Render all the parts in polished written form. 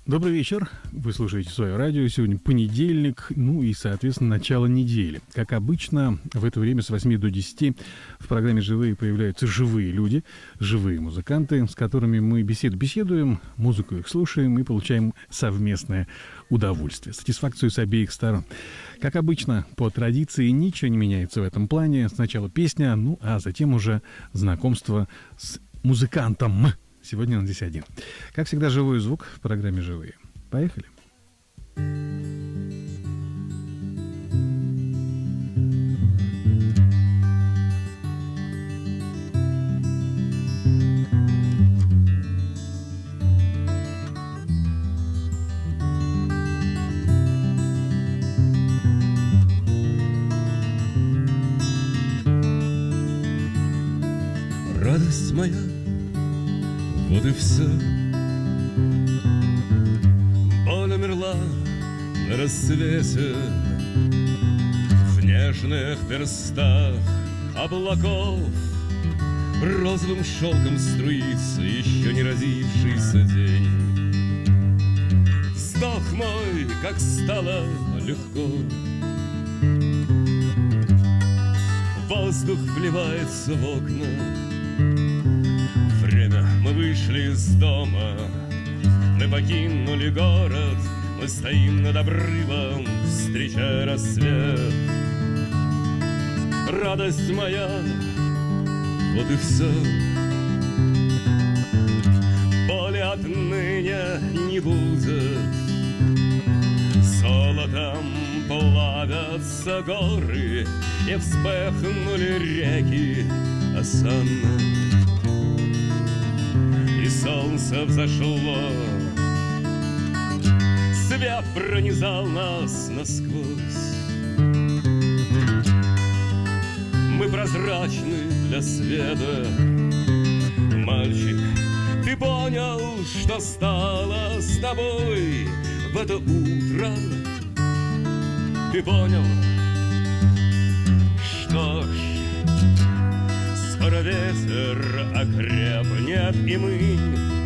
Добрый вечер. Вы слушаете свое радио. Сегодня понедельник, ну и, соответственно, начало недели. Как обычно, в это время с 8 до 10 в программе «Живые» появляются живые люди, живые музыканты, с которыми мы беседуем, музыку их слушаем и получаем совместное удовольствие, сатисфакцию с обеих сторон. Как обычно, по традиции, ничего не меняется в этом плане. Сначала песня, ну а затем уже знакомство с музыкантом. Сегодня он здесь один. Как всегда, живой звук в программе «Живые». Поехали. Радость моя, вот и все. Боль умерла на рассвете, в нежных перстах облаков розовым шелком струится еще не родившийся день. Вздох мой, как стало легко, воздух вливается в окна. Время, мы вышли из дома, мы покинули город, мы стоим над обрывом, встречая рассвет. Радость моя, вот и все. Боли отныне не будет, золотом плавятся горы, и вспыхнули реки осанно. И солнце взошло, свет пронизал нас насквозь. Мы прозрачны для света. Мальчик, ты понял, что стало с тобой в это утро? Ты понял? Что ж, скоро ветер окрепнет, и мы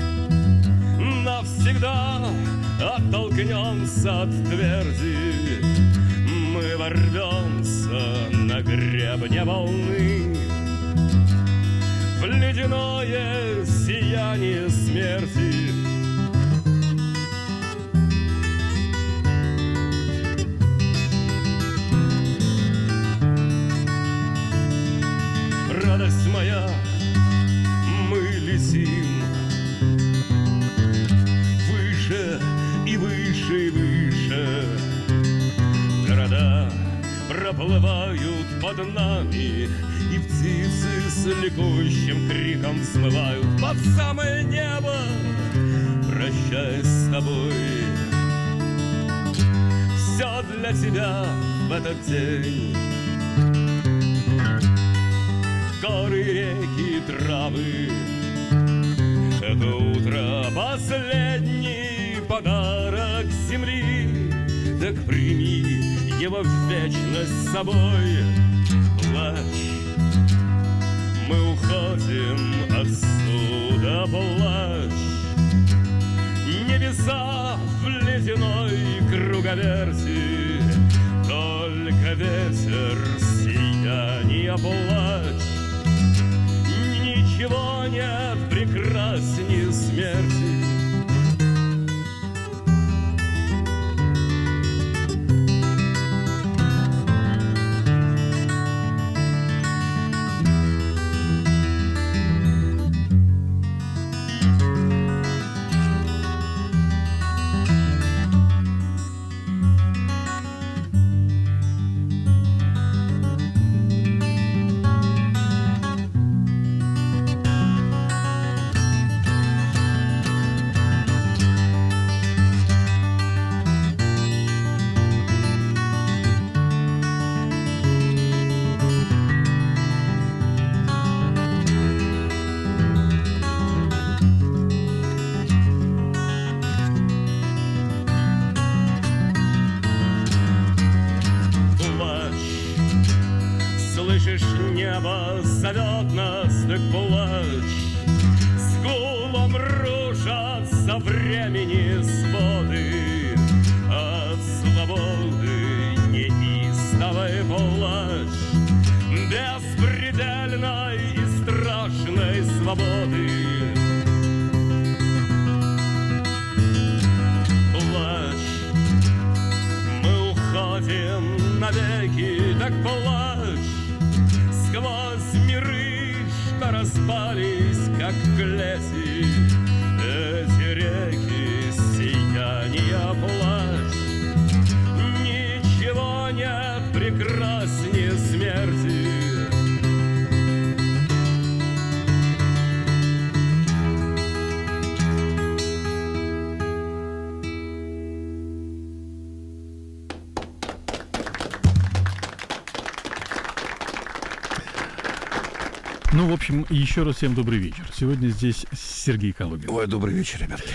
навсегда оттолкнемся от тверди. Мы ворвемся на гребне волны в ледяное сияние смерти. Радость моя, мы летим выше и выше и выше. Города проплывают под нами, и птицы с ликующим криком взмывают под самое небо, прощаясь с тобой. Все для тебя в этот день. Горы, реки, травы. Это утро последний подарок земли. Так прими его в вечность с собой. Плачь, мы уходим отсюда, плачь. Небеса в ледяной круговерти, только ветер, сияние, плачь. Ничего нет прекраснее смерти. небо зовет нас, так плачь. С гулом рушатся времени свой. навеки, так плачь сквозь миры, что распались, как клети. Эти реки сияния плачь, ничего нет прекраснее смерти. Ну, в общем, еще раз всем добрый вечер. Сегодня здесь Сергей Калугин. Ой, добрый вечер, ребятки.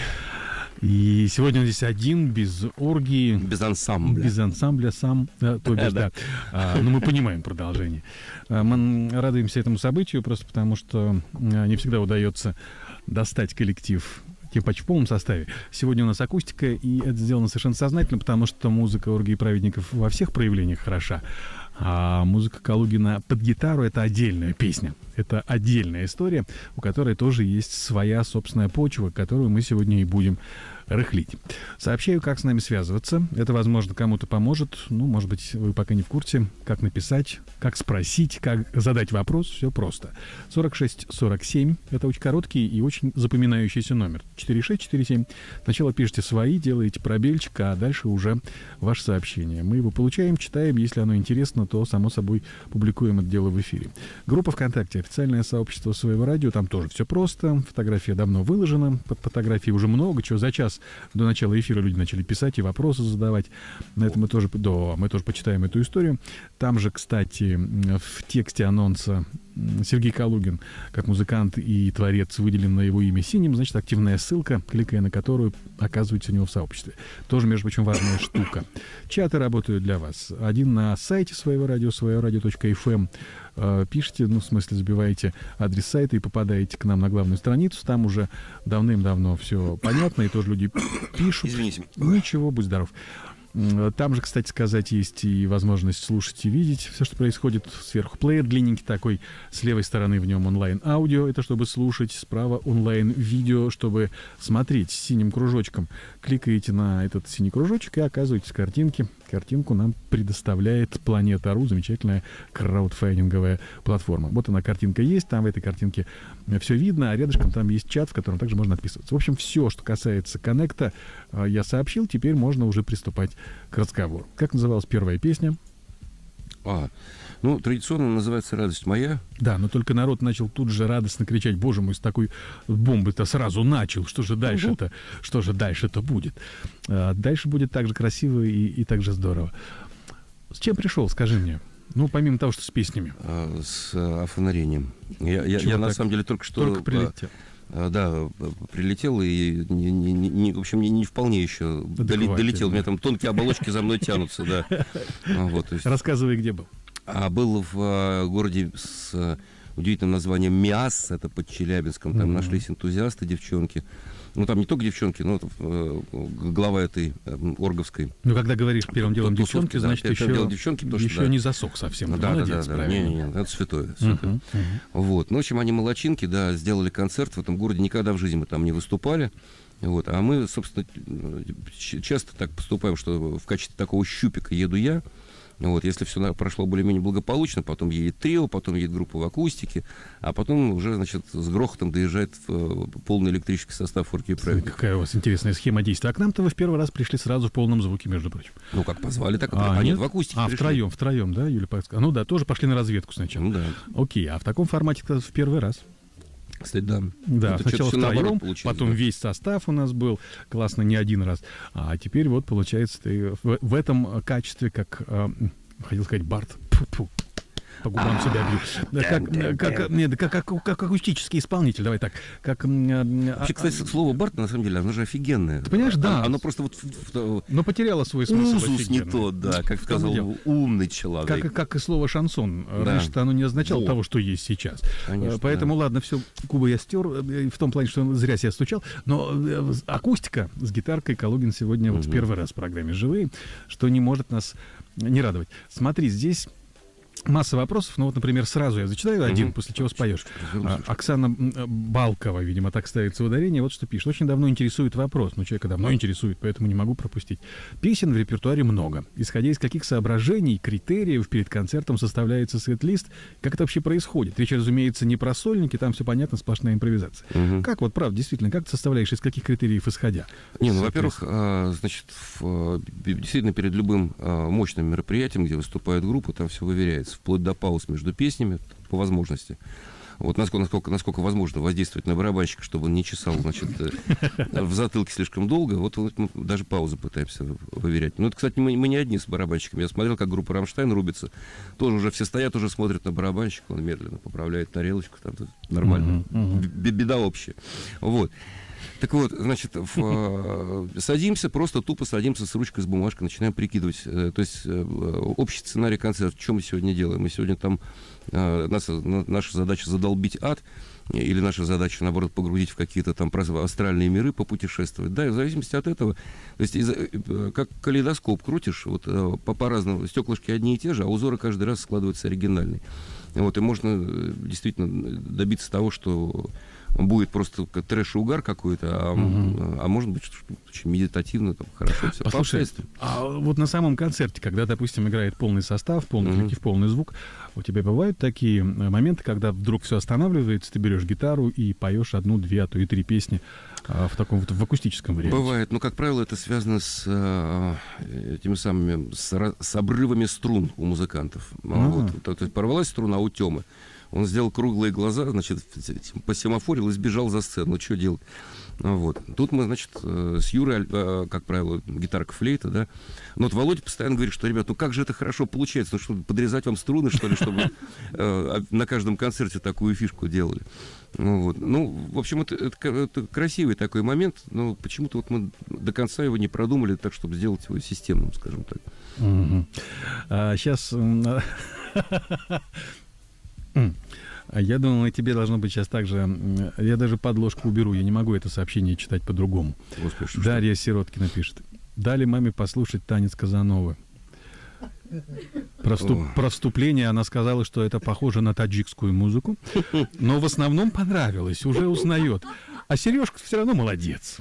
И сегодня он здесь один, без оргии. Без ансамбля. Без ансамбля сам, то бишь, да. Но мы понимаем продолжение. Мы радуемся этому событию, просто потому что не всегда удается достать коллектив почти в полном составе. Сегодня у нас акустика, и это сделано совершенно сознательно, потому что музыка оргии праведников во всех проявлениях хороша. А музыка Калугина под гитару — это отдельная песня. Это отдельная история, у которой тоже есть своя собственная почва, которую мы сегодня и будем рыхлить. Сообщаю, как с нами связываться. Это, возможно, кому-то поможет. Ну, может быть, вы пока не в курсе, как написать, как спросить, как задать вопрос. Все просто. 4647. Это очень короткий и очень запоминающийся номер. 4647. Сначала пишите свои, делаете пробельчик, а дальше уже ваше сообщение. Мы его получаем, читаем. Если оно интересно, то, само собой, публикуем это дело в эфире. Группа ВКонтакте, официальное сообщество Своего радио. Там тоже все просто. Фотография давно выложена. Под фотографией уже много чего. За час до начала эфира люди начали писать и вопросы задавать. На это мы тоже почитаем эту историю. Там же, кстати, в тексте анонса Сергей Калугин, как музыкант и творец, выделен на его имя синим, значит, активная ссылка, кликая на которую, оказывается у него в сообществе. Тоже, между прочим, важная штука. Чаты работают для вас. Один на сайте Своего радио, своерадио.fm. Пишите, в смысле, забиваете адрес сайта и попадаете к нам на главную страницу. Там уже давным-давно все понятно, и тоже люди пишут. Извините. Ничего, будь здоров. Там же, кстати сказать, есть и возможность слушать и видеть все, что происходит. Сверху плеер длинненький такой, с левой стороны в нем онлайн-аудио, это чтобы слушать, справа онлайн-видео, чтобы смотреть с синим кружочком. Кликаете на этот синий кружочек и оказываетесь в картинке. Картинку нам предоставляет Планета.ру, замечательная краудфандинговая платформа. Вот она, картинка есть, там в этой картинке все видно, а рядышком там есть чат, в котором также можно отписываться. В общем, все, что касается коннекта, я сообщил, теперь можно уже приступать к разговору. Как называлась первая песня? Традиционно называется «Радость моя». Да, но только народ начал тут же радостно кричать: боже мой, с такой бомбы-то сразу начал, что же дальше-то, что же дальше-то будет? Дальше будет так же красиво и так же здорово. С чем пришел, скажи мне? Ну, помимо того, что с песнями. С офонарением. Я на самом деле только что... Только прилетел. Да, прилетел и, в общем, не вполне еще долетел. У меня там тонкие оболочки за мной тянутся, да. Рассказывай, где был. Был в городе с удивительным названием Миас, это под Челябинском. Там нашлись энтузиасты, девчонки. Ну, там не только девчонки, но глава этой орговской. Ну, когда говоришь первым делом девчонки, значит, еще девчонки, еще не засох совсем. Да, не, это святое. Вот. Ну, в общем, они молодчинки, да, сделали концерт в этом городе. Никогда в жизни мы там не выступали. Вот. А мы, собственно, часто так поступаем, что в качестве такого щупика еду я. Вот, если все прошло более-менее благополучно, потом едет трио, потом едет группа в акустике, а потом уже, значит, с грохотом доезжает в полный электрический состав оргии праведников. Какая у вас интересная схема действия. А к нам-то вы в первый раз пришли сразу в полном звуке, между прочим. Ну, как позвали, так и они в акустике пришли. Втроем, да, Юлия Павловна? Ну да, тоже пошли на разведку сначала. Ну да. Окей, а в таком формате в первый раз? Кстати, да. Да, сначала втроем, потом весь состав у нас был, классно, не один раз. А теперь вот, получается, ты в этом качестве, как, хотел сказать, Барт, по губам себя бью. Как акустический исполнитель, давай так. Вообще, кстати, слово «бард», на самом деле, оно же офигенное. Ты понимаешь, да. Оно просто но потеряло свой смысл. Узус не тот, да, как сказал умный человек. Как и слово «шансон». Раньше-то оно не означало того, что есть сейчас. Конечно, поэтому, ладно, все, губы я стер, в том плане, что зря себя стучал. Но акустика с гитаркой Калугин сегодня вот в первый раз в программе «Живые», что не может нас не радовать. Смотри, здесь Масса вопросов, ну вот, например, сразу я зачитаю один, после чего споешь. Оксана Балкова, видимо, так ставится ударение, вот что пишет. Очень давно интересует вопрос, ну, человека давно интересует, поэтому не могу пропустить. Песен в репертуаре много. Исходя из каких соображений, критериев перед концертом составляется сет-лист, как это вообще происходит? Речь, разумеется, не про сольники, там все понятно, сплошная импровизация. Как вот, правда, действительно, как ты составляешь, из каких критериев исходя? Не, ну, во-первых, значит, действительно, перед любым мощным мероприятием, где выступает группа, там все выверяется, вплоть до пауз между песнями, по возможности. Вот насколько возможно воздействовать на барабанщика, чтобы он не чесал, значит, в затылке слишком долго. Вот мы даже паузы пытаемся выверять. Ну, это, кстати, мы не одни с барабанщиками. Я смотрел, как группа «Рамштайн» рубится. Тоже уже все стоят, уже смотрят на барабанщика. Он медленно поправляет тарелочку. Там нормально. Беда общая. Вот. Так вот, значит, садимся, просто тупо садимся с ручкой, с бумажкой, начинаем прикидывать. То есть общий сценарий концерта, что мы сегодня делаем. Мы сегодня там, наша задача задолбить ад, или наша задача, наоборот, погрузить в какие-то там астральные миры, попутешествовать. Да, и в зависимости от этого, то есть как калейдоскоп крутишь, вот по-разному, стеклышки одни и те же, а узоры каждый раз складываются оригинальные. Вот, и можно действительно добиться того, что будет просто трэш и угар какой-то, а может быть, очень медитативно, там, хорошо все. Послушай, а вот на самом концерте, когда, допустим, играет полный состав, полный коллектив, полный звук, у тебя бывают такие моменты, когда вдруг все останавливается, ты берешь гитару и поешь одну, две, а то и 3 песни в таком вот в акустическом варианте? Бывает, но, как правило, это связано с теми самыми, с обрывами струн у музыкантов. Вот, то есть порвалась струна у Тёмы. Он сделал круглые глаза, значит, посемафорил и сбежал за сцену. Что делать? Вот. Тут мы, значит, с Юрой, как правило, гитарка, флейта, да. Но вот Володя постоянно говорит, что, ребят, ну как же это хорошо получается? Ну что, подрезать вам струны, что ли, чтобы на каждом концерте такую фишку делали? Вот. Ну, в общем, это красивый такой момент, но почему-то вот мы до конца его не продумали так, чтобы сделать его системным, скажем так. Сейчас... Я думал, на тебе должно быть сейчас так же... Я даже подложку уберу, я не могу это сообщение читать по-другому. Господи, Дарья Сироткина пишет. Дали маме послушать танец Казановы. Про вступление она сказала, что это похоже на таджикскую музыку, но в основном понравилось, уже узнает. А Сережка все равно молодец.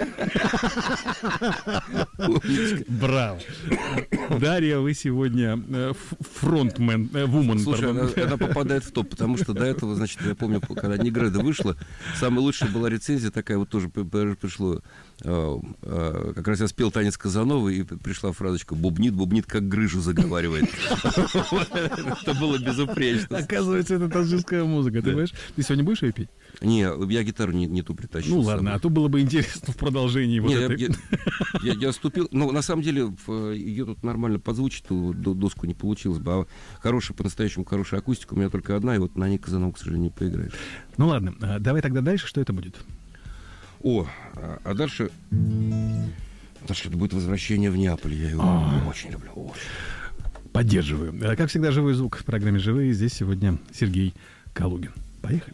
Браво. Дарья, вы сегодня фронтмен, вумен. Слушай, она попадает в топ, потому что до этого, значит, я помню, когда Негреда вышла, самая лучшая была рецензия такая, вот тоже пришло, как раз я спел танец Казановы, и пришла фразочка «бубнит, как грыжу заговаривает». Это было безупречно. Оказывается, это таджикская музыка, ты понимаешь? Ты сегодня будешь ее петь? Не, я гитару не ту притащил. Ну ладно, а то было бы интересно в продолжении вот этой... Я ступил, но на самом деле ее тут нормально подзвучить, доску не получилось бы, а по-настоящему хорошая акустика у меня только одна, и вот на ней Казанову, к сожалению, не поиграешь. Ну ладно, давай тогда дальше, что это будет? А дальше это будет «Возвращение в Неаполь». Я его очень люблю. Поддерживаю. Как всегда, живой звук в программе «Живые». Здесь сегодня Сергей Калугин. Поехали.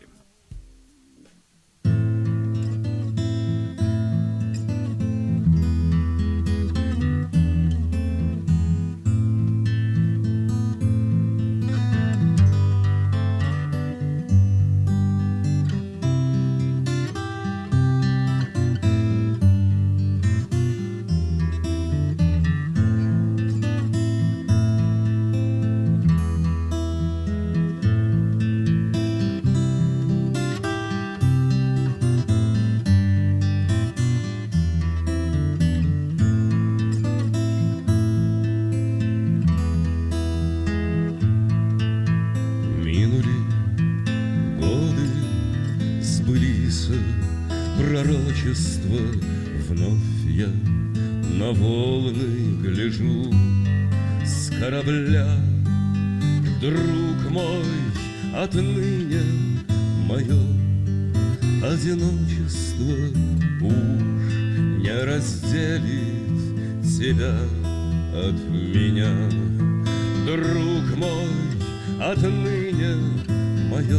Пророчество, вновь я на волны гляжу с корабля. Друг мой, отныне мое одиночество уж не разделит тебя от меня. Друг мой, отныне мое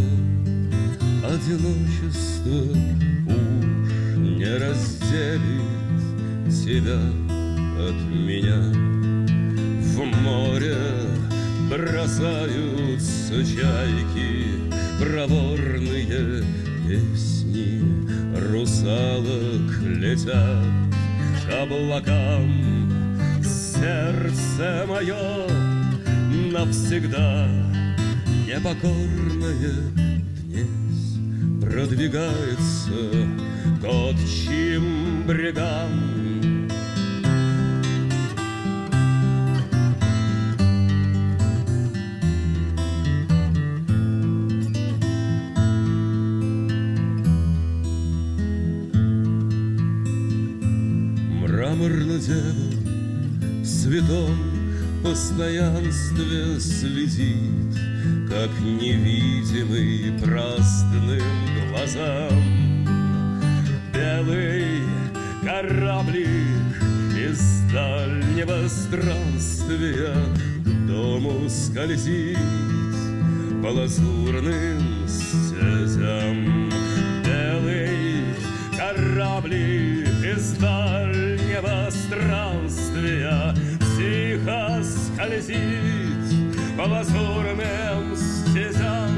одиночество уж не разделит тебя от меня. В море бросаются чайки, проворные песни русалок летят к облакам. Сердце мое навсегда непокорное днесь продвигается к отчим брегам. Мраморная дева в святом постоянстве следит, как невидимый праздным глазам. Белый кораблик из дальнего странствия к дому скользит по лазурным стезям. Белый кораблик из дальнего странствия тихо скользит по лазурным стезям.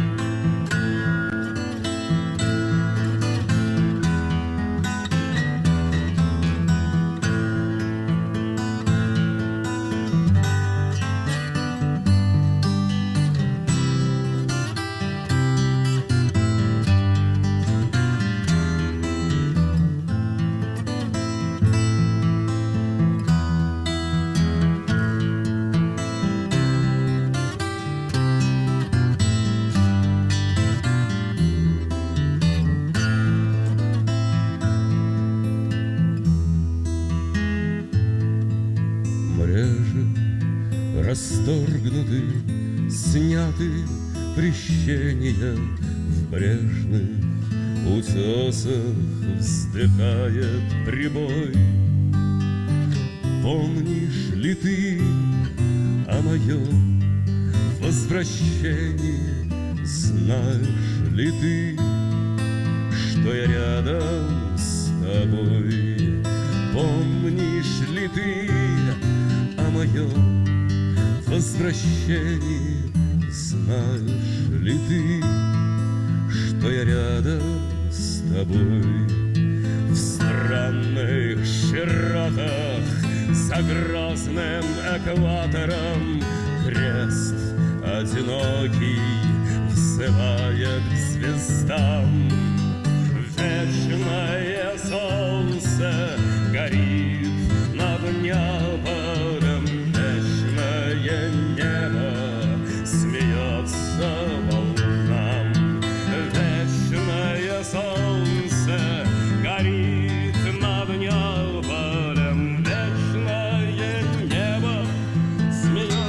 Расторгнуты, сняты прещения в брежных утесах вздыхает прибой. Помнишь ли ты о моем возвращении? Знаешь ли ты, что я рядом с тобой? Помнишь ли ты о моем возвращении? Знаешь ли ты, что я рядом с тобой? В странных широтах за грозным экватором крест одинокий взывает к звездам. Вечное солнце горит над Неаполем, вечное небо смеется волнам. Вечное солнце горит над Неаполем, вечное небо смеется.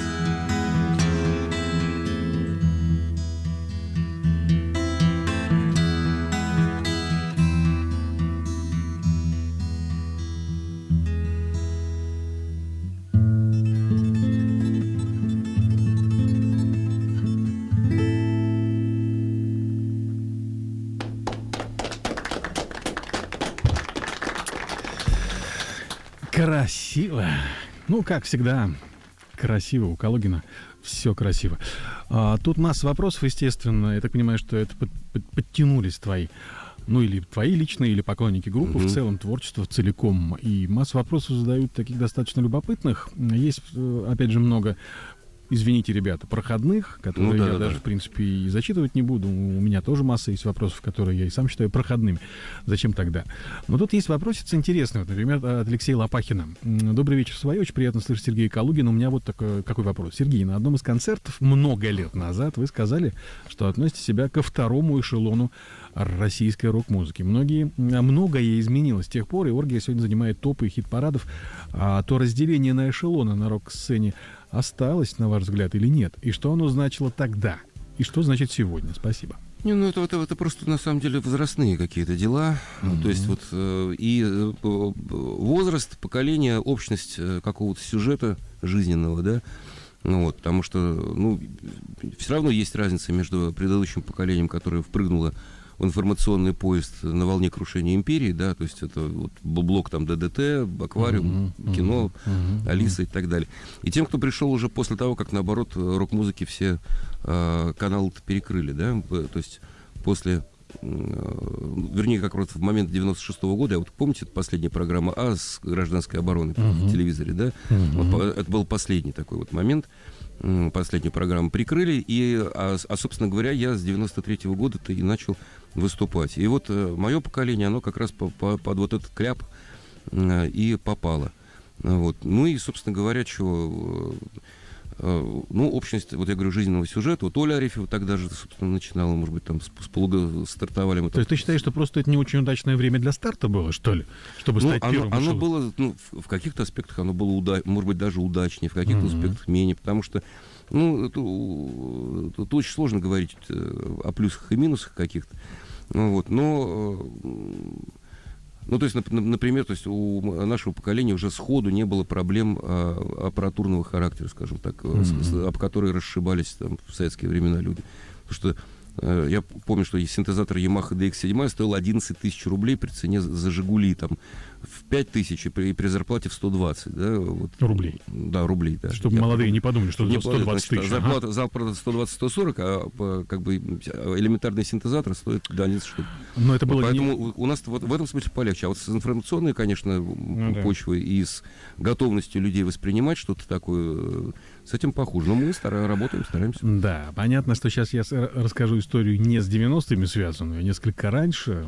Красиво. Ну, как всегда, красиво. У Калугина все красиво. Тут масса вопросов, естественно. Я так понимаю, что это подтянулись твои, ну, или твои личные, или поклонники группы, в целом творчество целиком. И масса вопросов задают таких достаточно любопытных. Есть, опять же, много, извините, ребята, проходных, которые я даже, в принципе, и зачитывать не буду. У меня тоже масса есть вопросов, которые я и сам считаю проходными. Зачем тогда? Но тут есть вопросец интересный. Вот, например, от Алексея Лопахина. Добрый вечер, свои. Очень приятно слышать Сергея Калугина. У меня вот какой вопрос. Сергей, на одном из концертов много лет назад вы сказали, что относите себя ко второму эшелону российской рок-музыки. Многое изменилось с тех пор, и Оргия сегодня занимает топы хит-парадов. А то разделение на эшелоны на рок-сцене осталось, на ваш взгляд, или нет? И что оно значило тогда? И что значит сегодня? Спасибо. Не, ну это просто на самом деле возрастные какие-то дела. То есть вот и возраст, поколение, общность какого-то сюжета жизненного, да. Ну вот, потому что, ну, все равно есть разница между предыдущим поколением, которое впрыгнуло информационный поезд на волне крушения империи, да, то есть это вот блок там ДДТ, Аквариум, кино, Алиса и так далее. И тем, кто пришел уже после того, как, наоборот, рок-музыки все каналы перекрыли, да, то есть после... вернее, как раз в момент 96-го года, вот помните, последняя программа с гражданской обороны в телевизоре, да? Вот, это был последний такой вот момент. Последнюю программу прикрыли, собственно говоря, я с 93-го года-то и начал выступать. И вот мое поколение, оно как раз под вот этот кляп и попало. Вот. Ну и, собственно говоря, общность, вот я говорю, жизненного сюжета. Вот Оля Арефьева тогда же, собственно, начинала, может быть, там с полугода стартовали мы. То есть ты считаешь, что просто это не очень удачное время для старта было, что ли? Чтобы стать первым? Оно было, в каких-то аспектах оно было, может быть, даже удачнее, в каких-то аспектах менее, потому что, тут очень сложно говорить о плюсах и минусах каких-то. То есть, например, то есть у нашего поколения уже сходу не было проблем аппаратурного характера, скажем так, об которые расшибались там в советские времена люди. Потому что я помню, что синтезатор Yamaha DX7 стоил 11 тысяч рублей при цене за «Жигули» там, в 5 тысяч и при зарплате в 120. Да, вот. Рублей? Да, рублей. Да. Чтобы молодые не подумали, что это 120 тысяч. Зарплата 120-140, а как бы элементарный синтезатор стоит 11 штук. Но это было поэтому у нас в этом смысле полегче. А вот с информационной, конечно, почвой и с готовностью людей воспринимать что-то такое, с этим похуже. Но мы работаем, стараемся. Да, понятно, что сейчас я расскажу историю не с 90-ми связанную, а несколько раньше.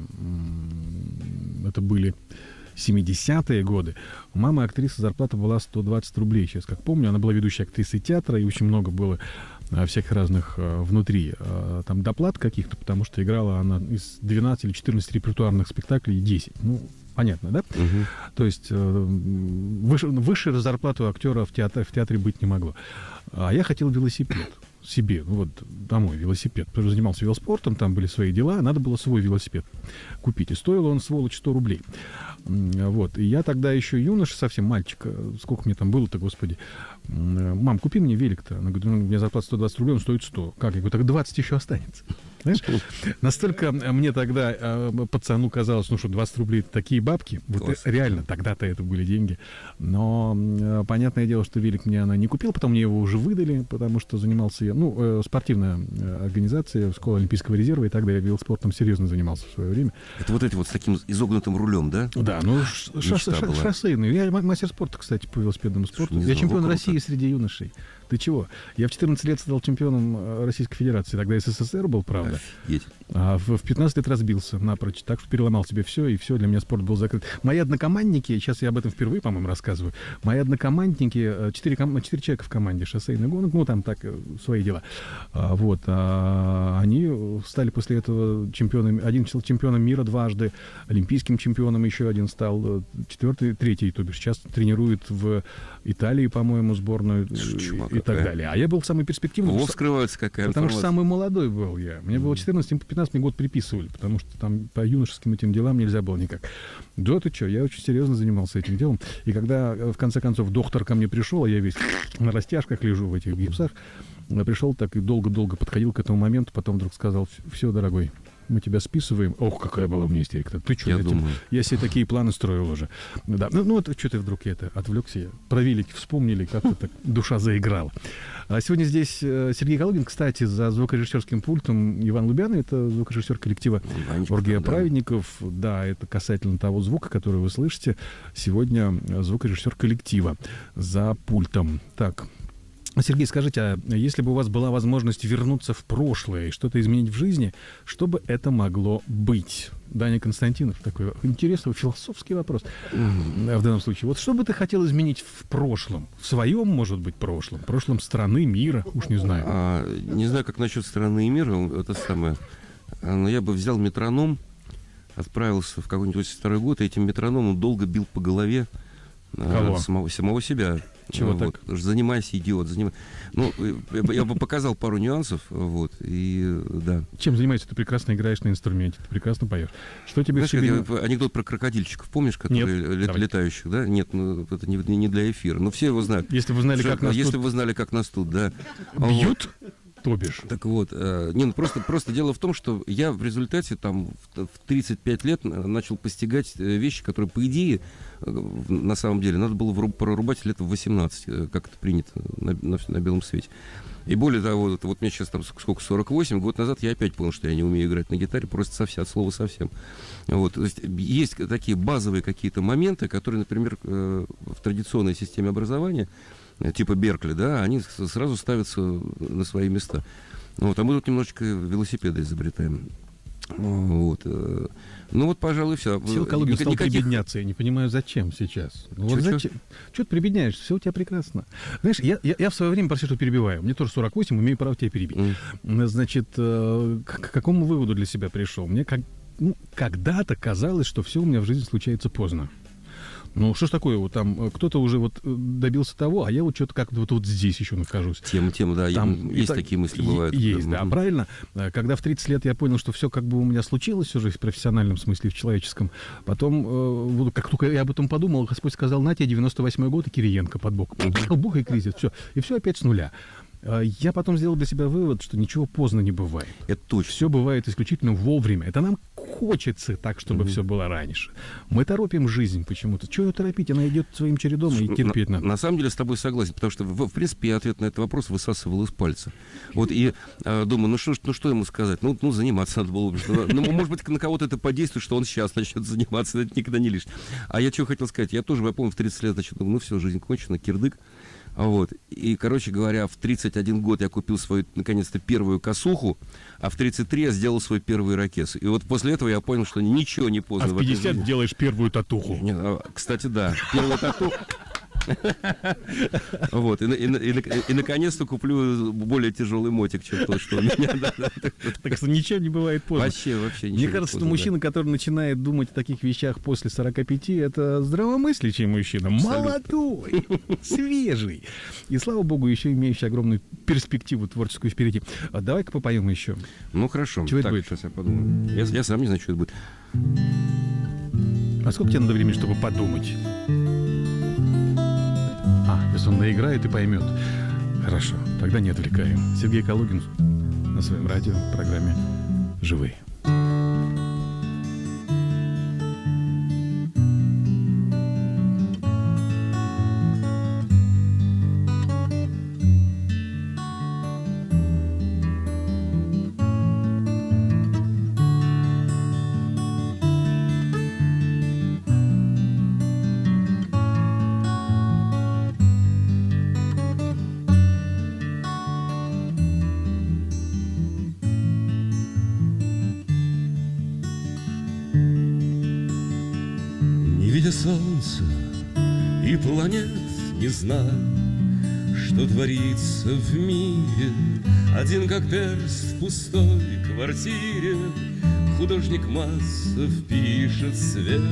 Это были 70-е годы. У мамы актрисы зарплата была 120 рублей, сейчас как помню. Она была ведущей актрисой театра, и очень много было всяких разных внутри там доплат каких-то, потому что играла она из 12 или 14 репертуарных спектаклей 10. Понятно, да? То есть выше зарплату актера в театре быть не могло. А я хотел велосипед себе, домой велосипед. Потому что занимался велоспортом, там были свои дела, надо было свой велосипед купить. И стоил он, сволочь, 100 рублей. Вот. И я тогда еще юноша, совсем мальчик, сколько мне там было-то, господи. Мам, купи мне велик-то. Она говорит, у меня зарплата 120 рублей, он стоит 100. Как? Я говорю, так 20 еще останется. Знаешь? Настолько мне тогда, пацану, казалось, что 20 рублей — это такие бабки. Вот реально, тогда-то это были деньги. Но понятное дело, что велик мне она не купила, потом мне его уже выдали, потому что занимался я, спортивная организация, школа Олимпийского резерва, и тогда я велоспортом серьезно занимался в свое время. Это вот эти вот с таким изогнутым рулем, да? Да, шоссейный. Я мастер спорта, кстати, по велосипедному спорту. Я чемпион России среди юношей. Ты чего? Я в 14 лет стал чемпионом Российской Федерации. Тогда СССР был, правда. Офигеть. А в 15 лет разбился напрочь. Так что переломал себе все, и все, для меня спорт был закрыт. Мои однокомандники, сейчас я об этом впервые, по-моему, рассказываю. Мои однокомандники, 4 человека в команде шоссейных гонок, там так, свои дела. Они стали после этого чемпионами. Один стал чемпионом мира дважды, олимпийским чемпионом еще один стал, третий, то бишь сейчас тренирует в Италии, по-моему, сборную и так далее. А я был самый перспективный. Вскрывается какая потому что самый молодой был я. Мне было 14-15, мне год приписывали, потому что там по юношеским этим делам нельзя было никак. Да ты что, я очень серьезно занимался этим делом. И когда, в конце концов, доктор ко мне пришел, а я весь на растяжках лежу в этих гипсах, пришел так и долго-долго подходил к этому моменту, потом вдруг сказал: все, дорогой, мы тебя списываем. Ох, какая была у меня истерика. Ты что, я себе такие планы строил уже. Да. Вот что ты вдруг отвлекся. Про велики вспомнили, как-то так душа заиграла. А сегодня здесь Сергей Калугин, кстати, за звукорежиссерским пультом Иван Лубяна, это звукорежиссер коллектива Оргия Праведников. Да, это касательно того звука, который вы слышите. Сегодня звукорежиссер коллектива за пультом. Так, Сергей, скажите, а если бы у вас была возможность вернуться в прошлое и что-то изменить в жизни, что бы это могло быть? Даня Константинов, такой интересный философский вопрос в данном случае. Вот что бы ты хотел изменить в прошлом? В своем, может быть, прошлом? Прошлом страны, мира? Уж не знаю. Не знаю, как насчет страны и мира, это самое. Но я бы взял метроном, отправился в какой-нибудь 82-й год, и этим метрономом долго бил по голове самого себя. Чего так? Занимайся, идиот. Я бы показал пару нюансов. Да. Чем занимаешься? Ты прекрасно играешь на инструменте, ты прекрасно поешь. Что тебе анекдот про крокодильчиков, помнишь, которые летающих, да? Нет, это не для эфира. Но все его знают. Если бы вы знали, как нас тут... Если бы вы знали, как нас тут, да. Бьют? То бишь. Так вот, просто дело в том, что я в результате там в 35 лет начал постигать вещи, которые, по идее, на самом деле, надо было прорубать лет в 18, как это принято на белом свете. И более того, вот мне сейчас там сколько, 48, год назад я опять понял, что я не умею играть на гитаре, просто совсем, от слова совсем. Вот, то есть такие базовые какие-то моменты, которые, например, в традиционной системе образования, типа Беркли, да, они сразу ставятся на свои места. Вот, а мы тут немножечко велосипеды изобретаем. Вот. Ну вот, пожалуй, все. Михаил Калугин стал прибедняться, я не понимаю, зачем сейчас. Вот зачем? Что ты прибедняешься? Все у тебя прекрасно. Знаешь, я в свое время, прости, что перебиваю. Мне тоже 48, имею право тебя перебить. Значит, к какому выводу для себя пришел? Мне когда-то казалось, что все у меня в жизни случается поздно. Ну, что ж такое, вот там кто-то уже вот добился того, а я вот что-то как-то вот здесь еще нахожусь. Тема, да, там, есть такие мысли бывают. Есть, да, правильно. Когда в 30 лет я понял, что все как бы у меня случилось уже в профессиональном смысле, в человеческом, потом, как только я об этом подумал, Господь сказал: на тебе 98-й год и Кириенко под бок. Бух и кризис, все. И все опять с нуля. Я потом сделал для себя вывод, что ничего поздно не бывает. Это точно. Все бывает исключительно вовремя. Это нам хочется так, чтобы все было раньше. Мы торопим жизнь почему-то. Чего ее торопить? Она идет своим чередом, и терпеть надо. На самом деле с тобой согласен, потому что, в принципе, я ответ на этот вопрос высасывал из пальца. Вот и думаю, ну что ему сказать? Ну, заниматься надо было. Ну, может быть, на кого-то это подействует, что он сейчас начнет заниматься. Это никогда не лишнее. А я что хотел сказать? Я тоже, я помню, в 30 лет, значит, думаю, ну все, жизнь кончена, кирдык. Вот. И, короче говоря, в 31 год я купил свою, наконец-то, первую косуху, а в 33 я сделал свой первый ирокез. И вот после этого я понял, что ничего не поздно. А в 50 делаешь первую татуху. Кстати, да, первую татуху. Вот, и наконец-то куплю более тяжелый мотик, чем то, что у меня. Так что ничего не бывает поздно. Вообще ничего. Мне кажется, что мужчина, который начинает думать о таких вещах после 45, это здравомыслящий мужчина, молодой, свежий. И, слава богу, еще имеющий огромную перспективу творческую впереди. Давай-ка попоем еще. Ну, хорошо. Что это будет? Сейчас я подумаю. Я сам не знаю, что это будет. А сколько тебе надо времени, чтобы подумать? Если он наиграет и поймет. Хорошо, тогда не отвлекаем. Сергей Калугин на своем радио в программе «Живые». Солнца и планет не знаю, что творится в мире. Один как перст в пустой квартире художник Массов пишет свет.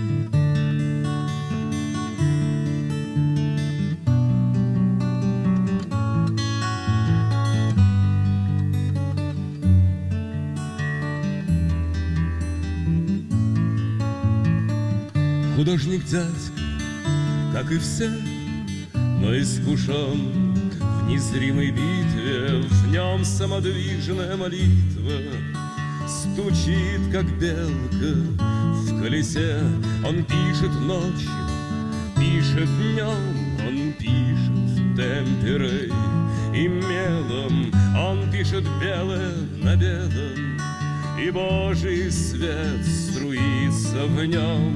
Художник дядька, как и все, но искушен в незримой битве. В нем самодвижная молитва стучит, как белка в колесе. Он пишет ночью, пишет днем, он пишет темперой и мелом. Он пишет белое на белом, и Божий свет струится в нем.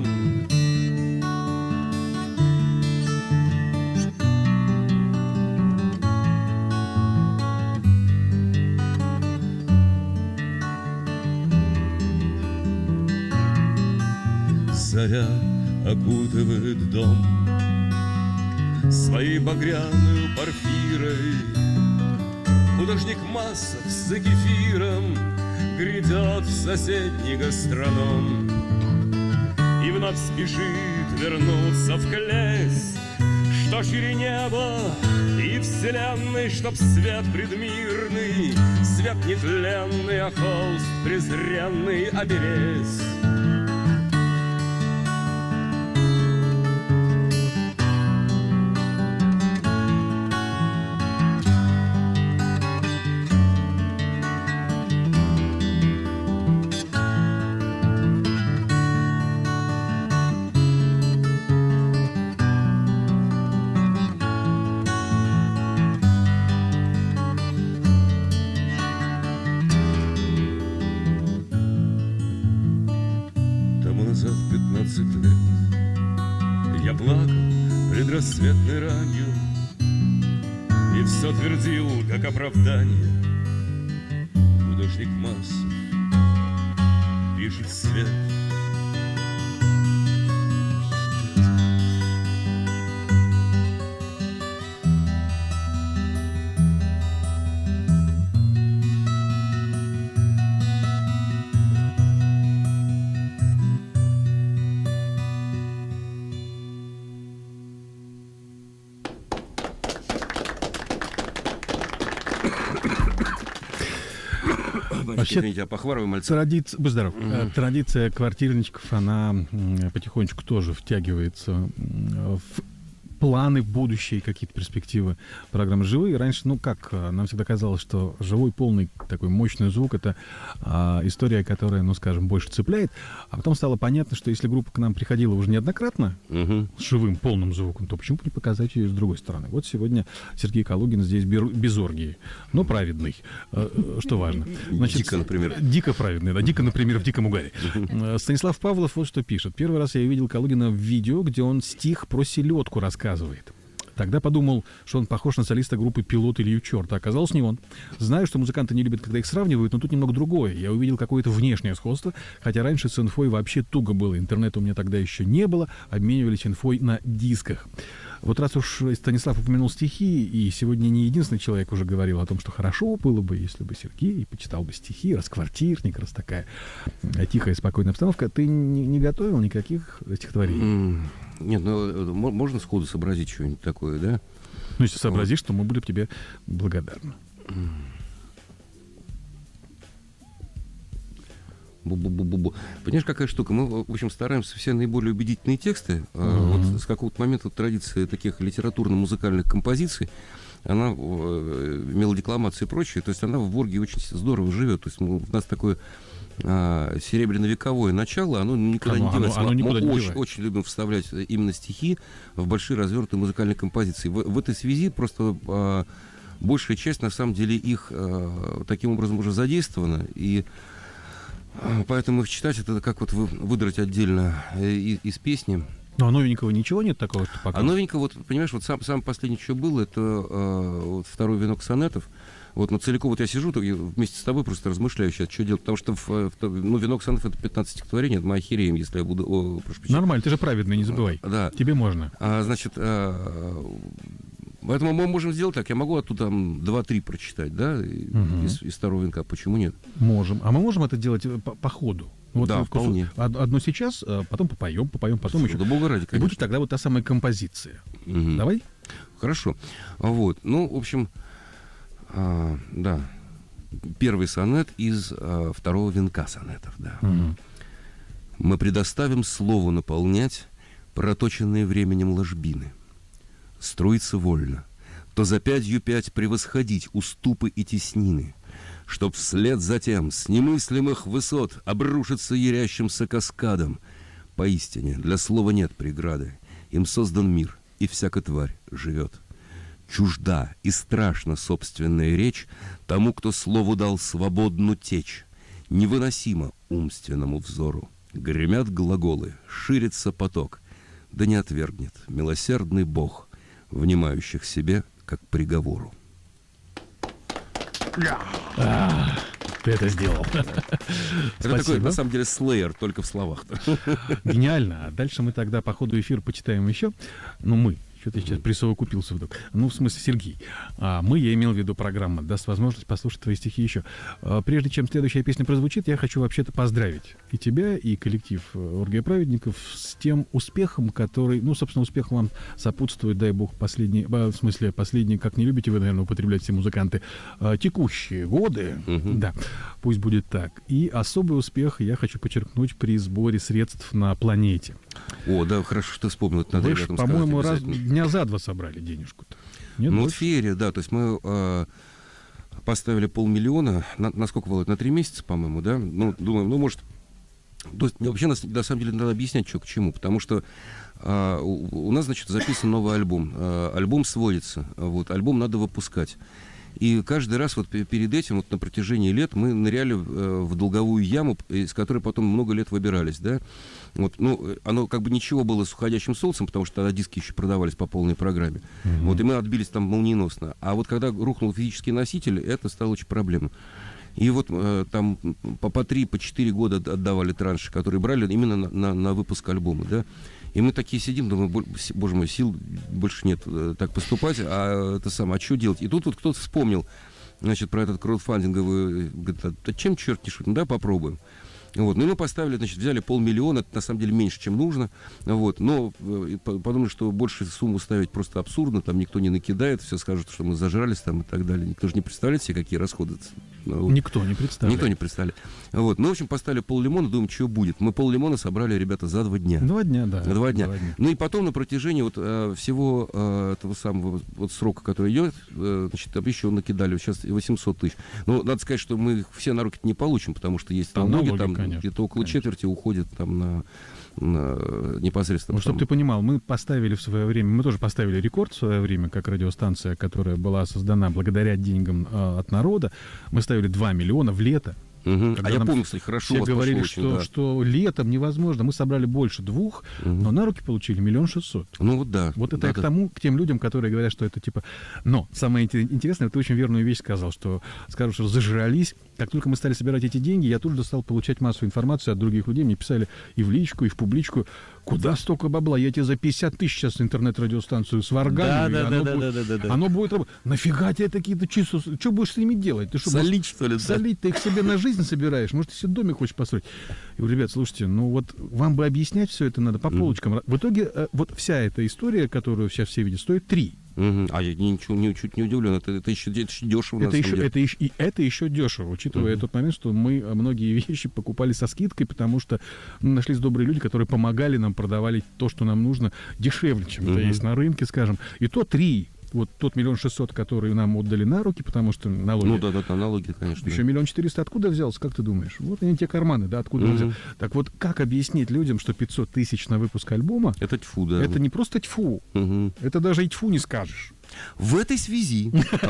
Заря окутывает дом своей багряную порфирой. Художник Массов за кефиром грядет в соседний гастроном и вновь спешит вернуться в Клесь, что шире неба и вселенной, чтоб свет предмирный, свет нетленный, а холст презренный оберезь. плакал предрассветной ранью и все твердил, как оправдание. Художник Массов пишет свет. Вообще, извините, а похвариваю мальца. будь здоров. Традиция квартирничков, она потихонечку тоже втягивается в планы, в будущее, какие-то перспективы программы «Живые». Раньше, нам всегда казалось, что живой, полный, такой мощный звук — это история, которая, больше цепляет. А потом стало понятно, что если группа к нам приходила уже неоднократно с живым, полным звуком, то почему бы не показать ее с другой стороны? Вот сегодня Сергей Калугин здесь без оргии, но праведный, что важно. Значит, дико, например. Дико праведный, да, дико, например, в диком угаре. Станислав Павлов вот что пишет. Первый раз я увидел Калугина в видео, где он стих про селедку рассказывает. Тогда подумал, что он похож на солиста группы «Пилот» Илью Чёрта. Оказалось, не он. Знаю, что музыканты не любят, когда их сравнивают, но тут немного другое. Я увидел какое-то внешнее сходство, хотя раньше с инфой вообще туго было. Интернета у меня тогда еще не было, обменивались инфой на дисках. Вот раз уж Станислав упомянул стихи, и сегодня не единственный человек уже говорил о том, что хорошо было бы, если бы Сергей почитал бы стихи, раз квартирник, раз такая тихая, спокойная обстановка. Ты не готовил никаких стихотворений? Нет, можно сходу сообразить что-нибудь такое, да? Если сообразишь, то мы будем тебе благодарны. Бу-бу-бу-бу-бу. Понимаешь, какая штука? Мы, в общем, стараемся все наиболее убедительные тексты. Вот с какого-то момента традиция таких литературно-музыкальных композиций, она мелодикламация и прочее, то есть она в Борге очень здорово живет. То есть у нас такое серебряно-вековое начало, оно никуда не девается. Мы очень любим вставлять именно стихи в большие развернутые музыкальные композиции. В этой связи просто большая часть, на самом деле, их таким образом уже задействована, и поэтому их читать, это как вот выдрать отдельно из песни. Ну, а новенького ничего нет такого, что пока? А новенького, вот, понимаешь, вот самое последнее, что было, это вот второй венок сонетов. Вот, но целиком вот я сижу вместе с тобой, просто размышляю сейчас, что делать, потому что венок сонетов — это 15 стихотворений, это мы охереем, если я буду... Нормально, ты же праведный, не забывай. Да. Тебе можно. Значит, поэтому мы можем сделать так, я могу оттуда там 2-3 прочитать, да, из второго венка, почему нет? Можем. А мы можем это делать по ходу? Вот да, вполне. Одно сейчас, потом попоем, потом еще. Да бога ради, конечно. И будет тогда вот та самая композиция. Давай? Хорошо. Вот. Ну, в общем, да. Первый сонет из второго венка сонетов, да. Мы предоставим слову наполнять проточенные временем ложбины. Струиться вольно, то за 5 превосходить уступы и теснины, чтоб вслед за тем с немыслимых высот обрушиться ярящимся каскадом. Поистине, для слова нет преграды, им создан мир, и всяка тварь живет. Чужда и страшна собственная речь тому, кто слову дал свободну течь. Невыносимо умственному взору. Гремят глаголы, ширится поток, да не отвергнет милосердный Бог внимающих себе как приговору. Ты это сделал. Это такой, на самом деле, слэйр, только в словах. Гениально. А дальше мы тогда по ходу эфира почитаем еще. Мы. Что-то сейчас присовокупился вдруг. В смысле, Сергей. Мы, я имел в виду, программа даст возможность послушать твои стихи еще. Прежде чем следующая песня прозвучит, я хочу вообще-то поздравить и тебя, и коллектив Оргия праведников с тем успехом, который, собственно, успех вам сопутствует, дай бог, последние, как не любите вы, наверное, употреблять все музыканты, текущие годы. Да, пусть будет так. И особый успех я хочу подчеркнуть при сборе средств на планете. О, да, хорошо, что ты вспомнил. Это надо ребятам сказать, по-моему, дня за 2 собрали денежку-то. Нет, вот феерия, да, то есть мы поставили 500 000, на сколько, Володь, на 3 месяца, по-моему, да? Думаем, может... То есть, вообще, на самом деле, надо объяснять, что к чему, потому что у нас, значит, записан новый альбом. Альбом сводится, альбом надо выпускать. И каждый раз вот перед этим, вот на протяжении лет, мы ныряли в долговую яму, из которой потом много лет выбирались, да. Вот, ну, оно как бы ничего было с уходящим солнцем, потому что тогда диски еще продавались по полной программе. Вот, и мы отбились там молниеносно. А вот когда рухнул физический носитель, это стало очень проблемой. И вот там по 3-4 года отдавали транши, которые брали именно на выпуск альбома, да. И мы такие сидим, думаем, боже мой, сил больше нет так поступать, а что делать? И тут вот кто-то вспомнил, значит, про этот краудфандинговый, говорит, а чем черт не шутит, ну, да, попробуем. Вот. Ну и мы поставили, значит, взяли 500 000, это на самом деле меньше, чем нужно, вот. Но подумали, что больше сумму ставить просто абсурдно, там никто не накидает, все скажут, что мы зажрались там и так далее. Никто же не представляет себе, какие расходы. Вот. Никто не представляет. Никто не представляет. Вот. Ну, в общем, поставили пол-лимона, думаем, что будет. Мы пол-лимона собрали, ребята, за 2 дня. 2 дня, да. 2 дня. Ну и потом на протяжении вот всего этого самого вот срока, который идет, значит, там еще накидали сейчас 800 000. Но надо сказать, что мы их все на руки не получим, потому что есть там налоги, там где-то около четверти уходит там на непосредственно. Ну, чтобы ты понимал, мы поставили в свое время, мы тоже поставили рекорд в свое время, как радиостанция, которая была создана благодаря деньгам от народа. Мы ставили 2 миллиона в лето. А я помню, кстати, хорошо. Все говорили, что летом невозможно. Мы собрали больше 2, но на руки получили 1 600 000. Ну вот да. Вот это к тем людям, которые говорят, что это типа... Но самое интересное, ты очень верную вещь сказал, что скажут, что зажрались. Как только мы стали собирать эти деньги, я тут же стал получать массу информации от других людей. Мне писали и в личку, и в публичку. Куда столько бабла? Я тебе за 50 000 сейчас интернет-радиостанцию сварганю. Оно будет работать. Нафига тебе такие-то числа? Что будешь с ними делать? Ты что, солить, что ли? Солить? Ты их себе на жизнь собираешь? Может, ты себе домик хочешь построить? Я говорю, ребят, слушайте, ну вот вам бы объяснять все это надо по полочкам. В итоге вот вся эта история, которую сейчас все видят, стоит 3. А я ничуть не удивлен, это еще дешево. Это еще дешево, учитывая тот момент, что мы многие вещи покупали со скидкой, потому что нашлись добрые люди, которые помогали нам, продавали то, что нам нужно, дешевле, чем это есть на рынке, скажем. И то 3. Вот тот 1 600 000, который нам отдали на руки, потому что налоги... Ну да, налоги, конечно. Еще 1 400 000 откуда взялся, как ты думаешь? Вот они те карманы, да, откуда взял. Так вот, как объяснить людям, что 500 000 на выпуск альбома... Это тьфу, да. Это не просто тьфу. Это даже и тьфу не скажешь. В этой связи,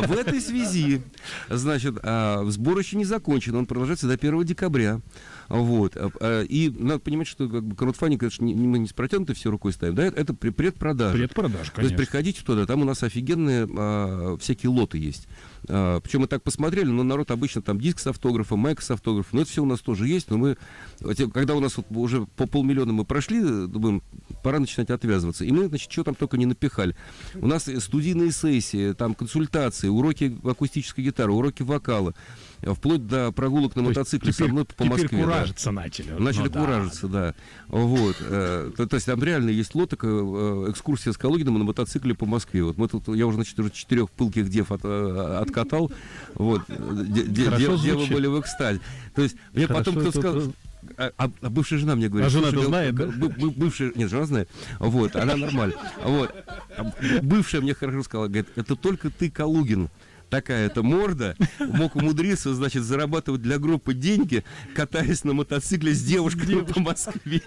значит, сбор еще не закончен, он продолжается до 1 декабря. Вот. И надо понимать, что как бы краудфандинг, это мы не с протянутой все рукой ставим, да, это предпродажа. Предпродажа, конечно. То есть приходите туда, там у нас офигенные всякие лоты есть. Причем мы так посмотрели, но народ обычно там диск с автографом, майка с автографом, но это все у нас тоже есть, но мы, когда у нас вот уже по 500 000 мы прошли, думаем, пора начинать отвязываться. И мы, значит, что там только не напихали. У нас студийные сессии, там консультации, уроки акустической гитары, уроки вокала, вплоть до прогулок на мотоцикле со мной по Москве. Теперь куражиться начали. Начали куражиться, да. Вот. То есть там реально есть лот, экскурсия с Калугиным на мотоцикле по Москве. Вот мы тут, я уже, значит, уже 4 пылких дев откатал. Вот. Девы были в экстазе. То есть мне потом кто сказал... А бывшая жена мне говорит... А жена-то знает, да? Бывшая... Нет, жена знает. Вот, она нормально. Вот. Бывшая мне хорошо сказала, говорит, это только ты, Калугин, такая-то морда, мог умудриться, значит, зарабатывать для группы деньги, катаясь на мотоцикле с девушками по Москве.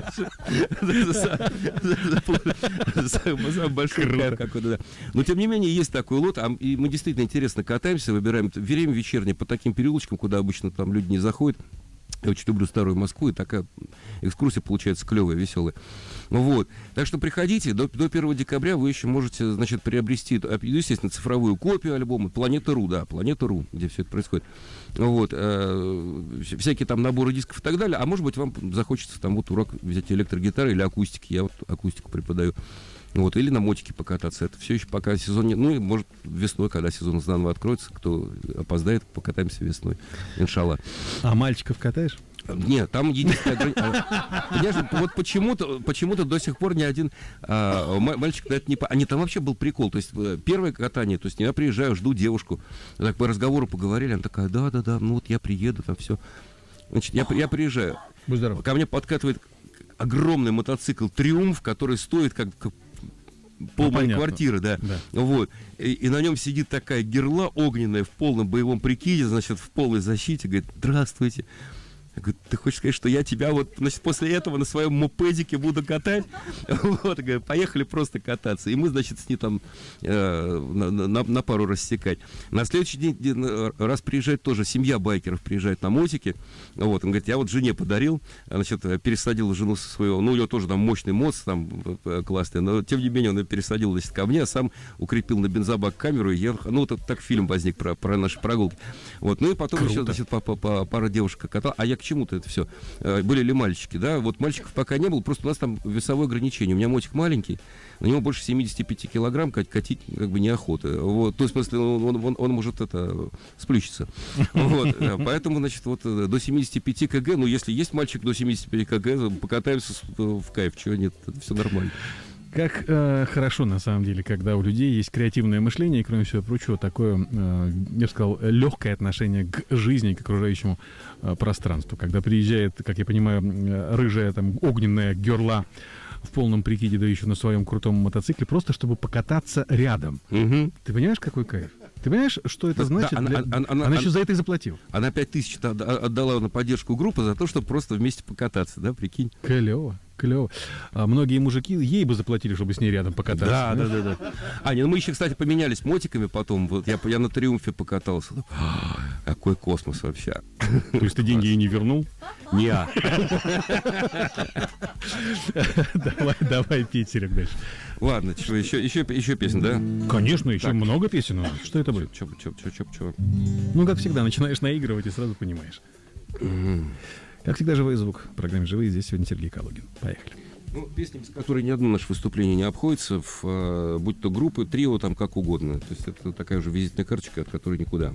Самый большой кайф какой-то. Но, тем не менее, есть такой лот, и мы действительно интересно катаемся, выбираем время вечернее по таким переулочкам, куда обычно там люди не заходят. Я очень люблю старую Москву, и такая экскурсия получается клевая, веселая. Вот. Так что приходите, до 1 декабря вы еще можете, значит, приобрести, естественно, цифровую копию альбома Планета.ру, да, Планета.ру, где все это происходит. Вот. Всякие там наборы дисков и так далее. А может быть, вам захочется там вот урок взять электрогитары или акустики. Я вот акустику преподаю. Вот, или на мотике покататься. Это все еще пока сезон не... Ну, и, может, весной, когда сезон заново откроется, кто опоздает, покатаемся весной. Иншалла. А мальчиков катаешь? Нет, там единственное... Вот почему-то до сих пор ни один мальчик на это не... Они там вообще был прикол. То есть первое катание, то есть я приезжаю, жду девушку. Так по разговору поговорили, она такая, да, ну вот я приеду, там все. Значит, я приезжаю. Будь здоров. Ко мне подкатывает огромный мотоцикл «Триумф», который стоит как пол моей квартиры, да. Вот. И на нем сидит такая герла огненная в полном боевом прикиде, значит, в полной защите, говорит, здравствуйте. Я говорю, ты хочешь сказать, что я тебя вот, значит, после этого на своем мопедике буду катать? Вот, говорю, поехали просто кататься. И мы, значит, с ней там на пару рассекать. На следующий день раз приезжает тоже семья байкеров, приезжает на мотике. Вот, он говорит, я вот жене подарил, значит, пересадил жену со своего, ну, у нее тоже там мощный моц, там классный, но тем не менее он ее пересадил, значит, ко мне, а сам укрепил на бензобак камеру и ехал. Ну, вот так фильм возник про наши прогулки. Вот, ну и потом Круто. еще, значит, пара девушек катала. А я к чему-то это все? Были ли мальчики, да? Вот мальчиков пока не было, просто у нас там весовое ограничение. У меня мотик маленький, на него больше 75 килограмм катить как бы неохота. Вот, то есть, в смысле, он может сплющиться. Вот, поэтому, значит, вот до 75 кг, ну, если есть мальчик до 75 кг, покатаемся в кайф, чего нет, это все нормально. Как хорошо, на самом деле, когда у людей есть креативное мышление, и, кроме всего прочего, такое, я бы сказал, легкое отношение к жизни, к окружающему пространству. Когда приезжает, как я понимаю, рыжая, там, огненная герла в полном прикиде, да еще на своем крутом мотоцикле, просто чтобы покататься рядом. Угу. Ты понимаешь, какой кайф? Ты понимаешь, что это значит? Да, она еще за это и заплатила. Она 5000 отдала на поддержку группы за то, чтобы просто вместе покататься, да, прикинь? Клево. Клево. А многие мужики ей бы заплатили, чтобы с ней рядом покататься. Да. Ну мы еще, кстати, поменялись мотиками потом. Вот я на Триумфе покатался. Какой космос вообще. То есть ты деньги ей не вернул? Не. Давай петь, Серег, дальше. Ладно, что, еще песен, да? Конечно, еще много песен у нас. Что это будет? Чё? Ну, как всегда, начинаешь наигрывать и сразу понимаешь. Как всегда, живой звук. В программе «Живые». Здесь сегодня Сергей Калугин. Поехали. Ну, песни, без которой ни одно наше выступление не обходится, будь то группы, трио, там как угодно. То есть это такая же визитная карточка, от которой никуда.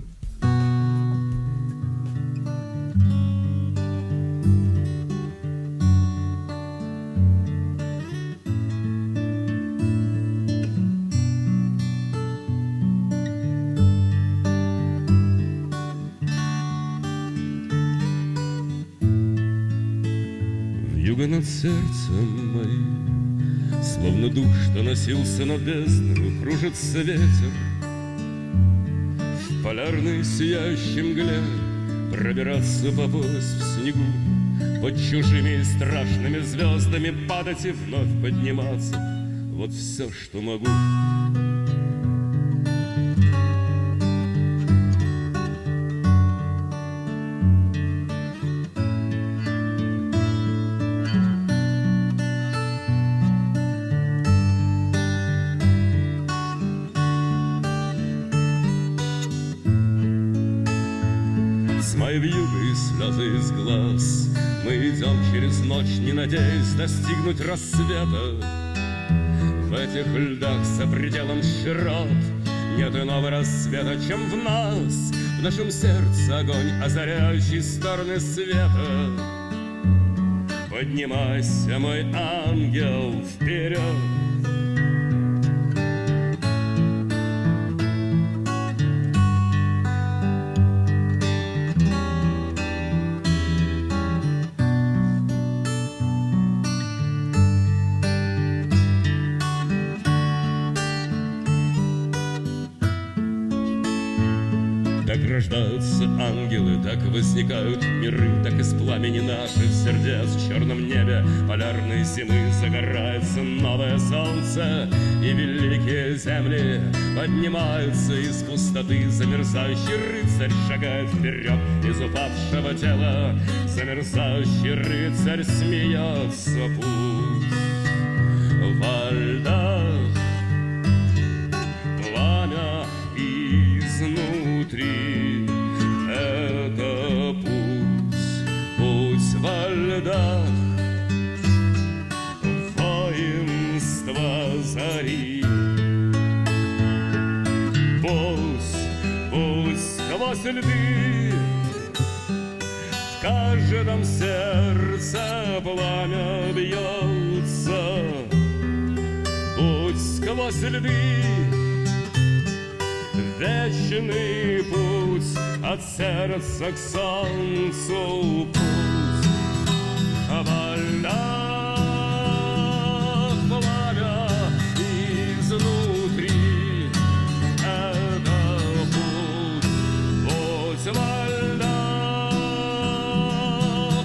Вьюга над сердцем моим, словно дух, что носился над бездною, кружится ветер. В полярной сияющей мгле пробираться по пояс в снегу, под чужими и страшными звездами падать и вновь подниматься. Вот все, что могу. С моей вьюгой слезы из глаз мы идем через ночь, не надеясь достигнуть рассвета. В этих льдах за пределом широт нет иного рассвета, чем в нас. В нашем сердце огонь, озаряющий стороны света. Поднимайся, мой ангел, вперед. Так рождаются ангелы, так возникают миры, так из пламени наших сердец в черном небе полярной зимы загорается новое солнце, и великие земли поднимаются из пустоты. Замерзающий рыцарь шагает вперед из упавшего тела, замерзающий рыцарь смеется. Пусть во льдах пламя изнутри, это путь во льдах, воинство зари. Пусть сквозь льды в каждом сердце пламя бьется. Пусть сквозь льды вечный путь от сердца к солнцу. Пусть во льдах пламя изнутри, это путь во льдах,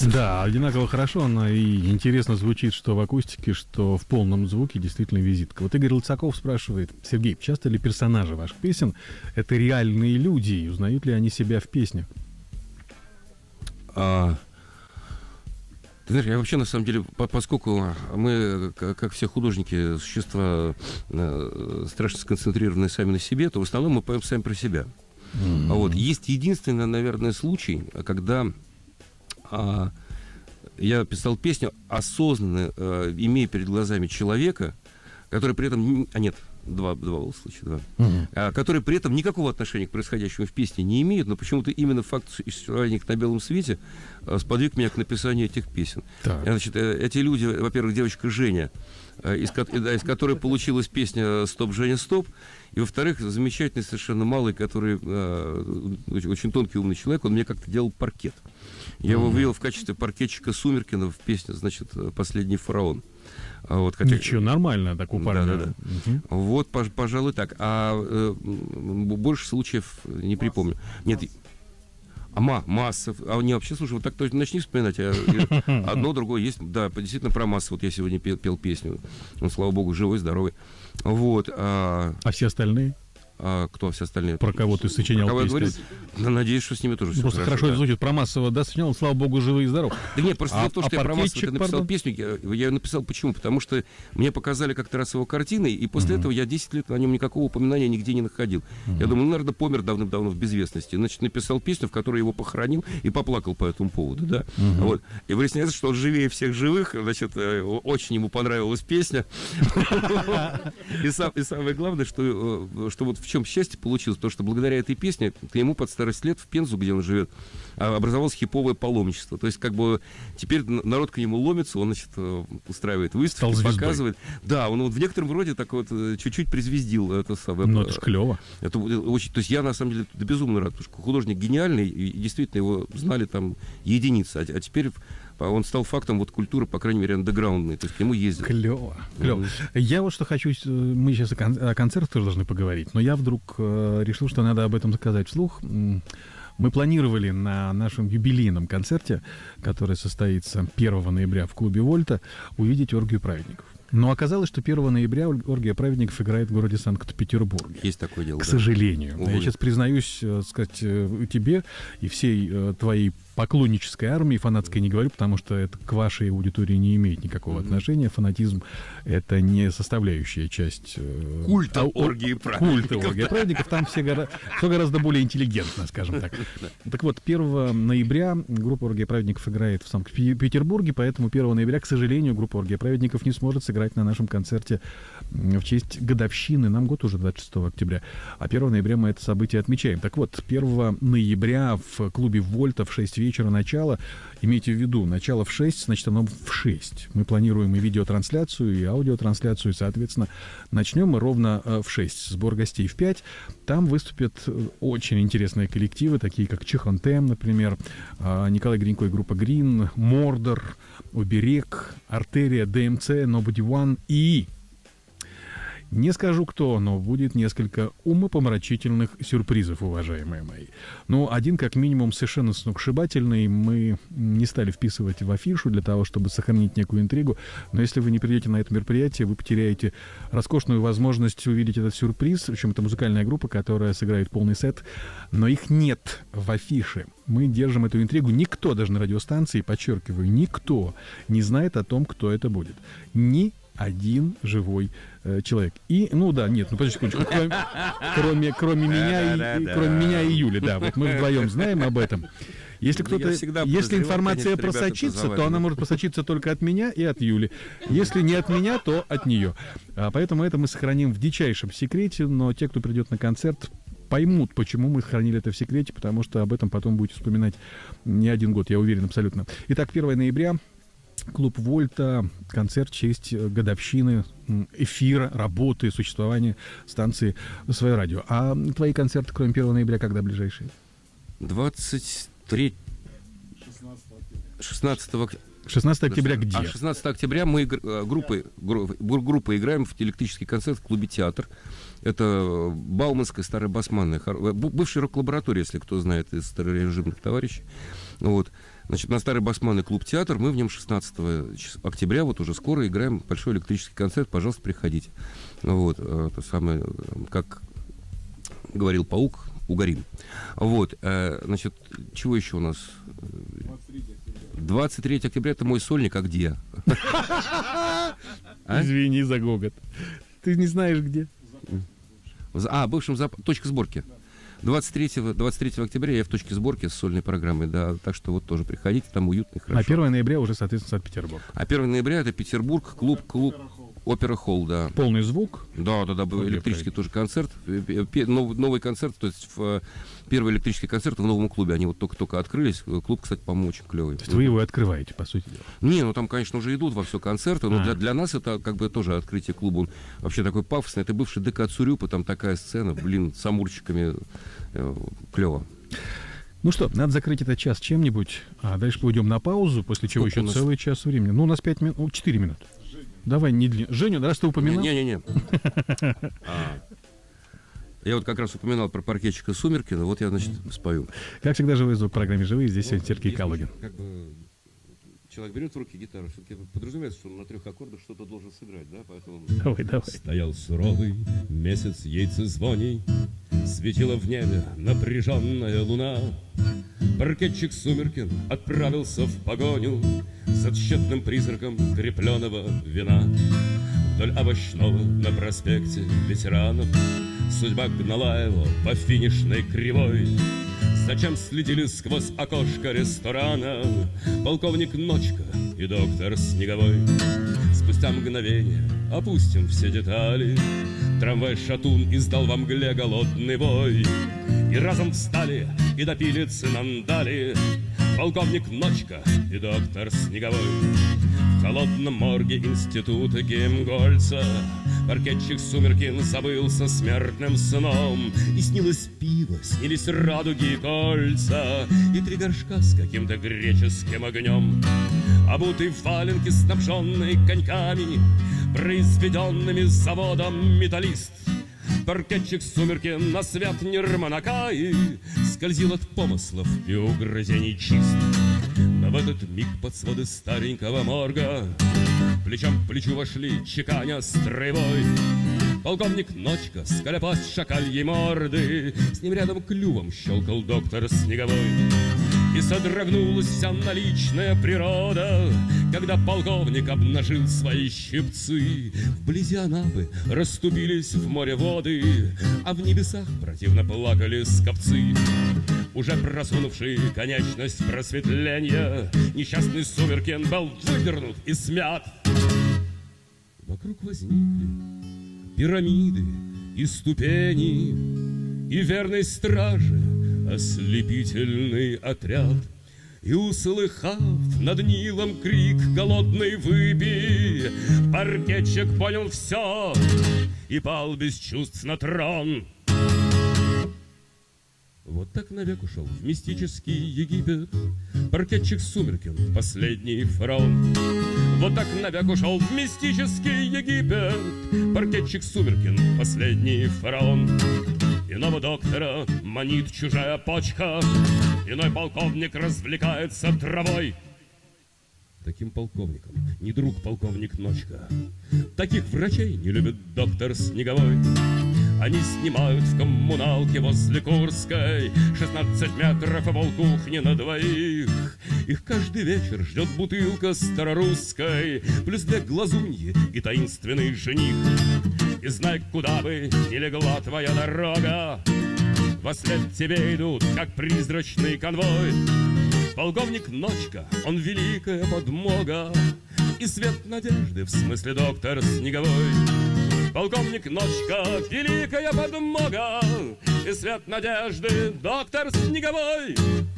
называется. Да, одинаково хорошо, но и интересно звучит, что в акустике, что в полном звуке, действительно визитка. Вот Игорь Лыцаков спрашивает: Сергей, часто ли персонажи ваших песен — это реальные люди, и узнают ли они себя в песнях? Ты знаешь, я вообще, на самом деле, поскольку мы, как все художники, существа страшно сконцентрированы сами на себе, то в основном мы поем сами про себя. Вот. Есть единственный, наверное, случай, когда я писал песню, осознанно имея перед глазами человека, который при этом... Два случая, которые при этом никакого отношения к происходящему в песне не имеют, но почему-то именно факт существования их на белом свете сподвиг меня к написанию этих песен. Значит, эти люди, во-первых, девочка Женя, из которой получилась песня «Стоп, Женя, стоп», и, во-вторых, замечательный совершенно малый, который очень тонкий, умный человек, он мне как-то делал паркет. Я его вывел в качестве паркетчика Сумеркина в песне, значит, «Последний фараон». Вот, ничего, нормально, так у парня. Да. Вот, пожалуй, так. Больше случаев не припомню. Нет, Массов. Не, вообще, слушай, вот так точно начни вспоминать. Одно, другое есть. Да, действительно, про Массов. Вот я сегодня пел песню. Он, слава богу, живой, здоровый. Вот. А все остальные? Кто все остальные? Про кого ты сочинял песни? Надеюсь, что с ними тоже все просто хорошо это звучит. Про Массова, да, сочинял, слава богу, живы и здоровы. Да нет, просто то, что я про Массова написал песню, я ее написал почему? Потому что мне показали как-то раз его картины, и после этого я 10 лет о нем никакого упоминания нигде не находил. Я думаю, наверное, помер давным-давно в безвестности. Значит, написал песню, в которой его похоронил, и поплакал по этому поводу, да. Вот. И выясняется, что он живее всех живых, значит, очень ему понравилась песня. И самое главное, что вот в чем счастье получилось, потому что благодаря этой песне к нему под старость лет в Пензу, где он живет, образовалось хиповое паломничество. То есть, как бы, теперь народ к нему ломится, он, значит, устраивает выставки, показывает. Да, он вот в некотором роде так вот чуть-чуть призвездил это самое. Ну, это ж клево. Это очень, то есть я, на самом деле, безумно рад, потому что художник гениальный, и действительно его знали там единицы, а теперь он стал фактом вот культуры, по крайней мере, андеграундной, то есть к нему ездят. Клево. Я вот что хочу, мы сейчас о концертах тоже должны поговорить, но я вдруг решил, что надо об этом сказать вслух. Мы планировали на нашем юбилейном концерте, который состоится 1 ноября в клубе «Вольта», увидеть «Оргию праведников». Но оказалось, что 1 ноября «Оргия праведников» играет в городе Санкт-Петербурге. Есть такое дело. К сожалению. Я сейчас признаюсь, сказать, тебе и всей твоей поклоннической армии, фанатской не говорю, потому что это к вашей аудитории не имеет никакого отношения. Фанатизм — это не составляющая часть культа оргии праведников. Там все гораздо более интеллигентно, скажем так. Так вот, 1 ноября группа «Оргия праведников» играет в Санкт-Петербурге, поэтому 1 ноября, к сожалению, группа «Оргия праведников» не сможет сыграть на нашем концерте в честь годовщины. Нам год уже 26 октября, а 1 ноября мы это событие отмечаем. Так вот, 1 ноября в клубе «Вольта» в 6 вечера начало. Имейте в виду, начало в 6, значит, оно в 6. Мы планируем и видеотрансляцию, и аудиотрансляцию, и, соответственно, начнем мы ровно в 6. Сбор гостей в 5. Там выступят очень интересные коллективы, такие как Чехонтем, например, Николай Гринько и группа Грин, Мордор, Оберег, Артерия, ДМЦ, Nobody One и... Не скажу кто, но будет несколько умопомрачительных сюрпризов, уважаемые мои. Ну, один, как минимум, совершенно сногсшибательный. Мы не стали вписывать в афишу для того, чтобы сохранить некую интригу. Но если вы не придете на это мероприятие, вы потеряете роскошную возможность увидеть этот сюрприз. Причем это музыкальная группа, которая сыграет полный сет. Но их нет в афише. Мы держим эту интригу. Никто, даже на радиостанции, подчеркиваю, никто не знает о том, кто это будет. Ни один живой человек. И, ну да, нет, ну подожди секундочку, кроме меня и Юли, да, вот мы вдвоем знаем об этом. Если если информация просочится, то она может просочиться только от меня и от Юли. Если не от меня, то от нее. Поэтому это мы сохраним в дичайшем секрете, но те, кто придет на концерт, поймут, почему мы хранили это в секрете, потому что об этом потом будете вспоминать не один год, я уверен абсолютно. Итак, 1 ноября. Клуб «Вольта», концерт в честь годовщины эфира, работы, существования станции «Свое радио». А твои концерты, кроме 1 ноября, когда ближайшие? 16 октября где? 16 октября мы группой играем в электрический концерт в клубе «Театр». Это Бауманская, старая басманная, бывшая рок-лаборатория, если кто знает, из старорежимных товарищей. Вот. Значит, на Старый Басманный клуб-театр. Мы в нем 16 октября, вот уже скоро, играем большой электрический концерт. Пожалуйста, приходите. Вот, то самое, как говорил Паук, угорим. Вот, значит, чего еще у нас? 23 октября это мой сольник, а где? Извини за гогот. Ты не знаешь, где? Бывшем точка сборки. 23 октября я в точке сборки с сольной программой, да, так что вот тоже приходите, там уютно и хорошо. А 1 ноября уже, соответственно, Санкт-Петербург. А 1 ноября это Петербург, клуб Опера Холл, да. Полный звук? Да, электрический тоже концерт. Новый концерт, то есть первый электрический концерт в новом клубе. Они вот только-только открылись. Клуб, кстати, по-моему, очень клевый. То есть вы его открываете, по сути дела? Не, ну там, конечно, уже идут во все концерты, но для нас это как бы тоже открытие клуба. Он вообще такой пафосный. Это бывший ДК Цурюпа, там такая сцена, с амурчиками. Клево. Ну что, надо закрыть этот час чем-нибудь, а дальше пойдем на паузу, после чего еще целый час времени. Ну, у нас 4 минуты. Давай, не длинно. Женю, раз ты упоминал... Не. Я вот как раз упоминал про паркетчика Сумеркина, вот я, значит, спою. Как всегда, живой звук в программе «Живые». Здесь сегодня Сергей Калугин. Как бы человек берет в руки гитару, все-таки подразумевается, что он на 3 аккордах что-то должен сыграть, да? Поэтому... Давай. Стоял суровый месяц яйцезвоней, светила в небе напряженная луна. Паркетчик Сумеркин отправился в погоню за тщетным призраком крепленого вина. Вдоль овощного на проспекте ветеранов судьба гнала его по финишной кривой. Зачем следили сквозь окошко ресторана полковник Ночка и доктор Снеговой? Спустя мгновение опустим все детали. Трамвай-шатун издал во мгле голодный вой. И разом встали и допили цинандали полковник Ночка и доктор Снеговой. В холодном морге института Геймгольца паркетчик Сумеркин забылся смертным сном. И снилось пиво, снились радуги и кольца, и 3 горшка с каким-то греческим огнем. Обутый в валенки, снабженный коньками, произведенными заводом «Металлист», паркетчик Сумеркин на свет Нирманакаи скользил от помыслов и угрызений чист. Но в этот миг под своды старенького морга плечом к плечу вошли, чеканя строевой, полковник Ночка, скаля пасть шакальей морды, с ним рядом клювом щелкал доктор Снеговой. И содрогнулась вся наличная природа, когда полковник обнажил свои щипцы. Вблизи Анапы расступились в море воды, а в небесах противно плакали скопцы. Уже просунувший конечность просветления, несчастный Сумеркин был выдернут и смят. Вокруг возникли пирамиды и ступени, и верной стражи ослепительный отряд. И, услыхав над Нилом крик голодный выпей, паркетчик понял все и пал без чувств на трон. Вот так навек ушел в мистический Египет паркетчик Сумеркин, последний фараон. Вот так навек ушел в мистический Египет паркетчик Сумеркин, последний фараон. Иного доктора манит чужая почка, иной полковник развлекается травой. Таким полковником не друг полковник Ночка. Таких врачей не любит доктор Снеговой. Они снимают в коммуналке возле Курской 16 метров и полкухни на двоих. Их каждый вечер ждет бутылка старорусской, плюс 2 глазуньи и таинственный жених. И знай, куда бы ни легла твоя дорога, вослед тебе идут, как призрачный конвой. Полковник Ночка, он великая подмога, и свет надежды, в смысле доктор Снеговой. Полковник Ночка, великая подмога, и свет надежды, доктор Снеговой.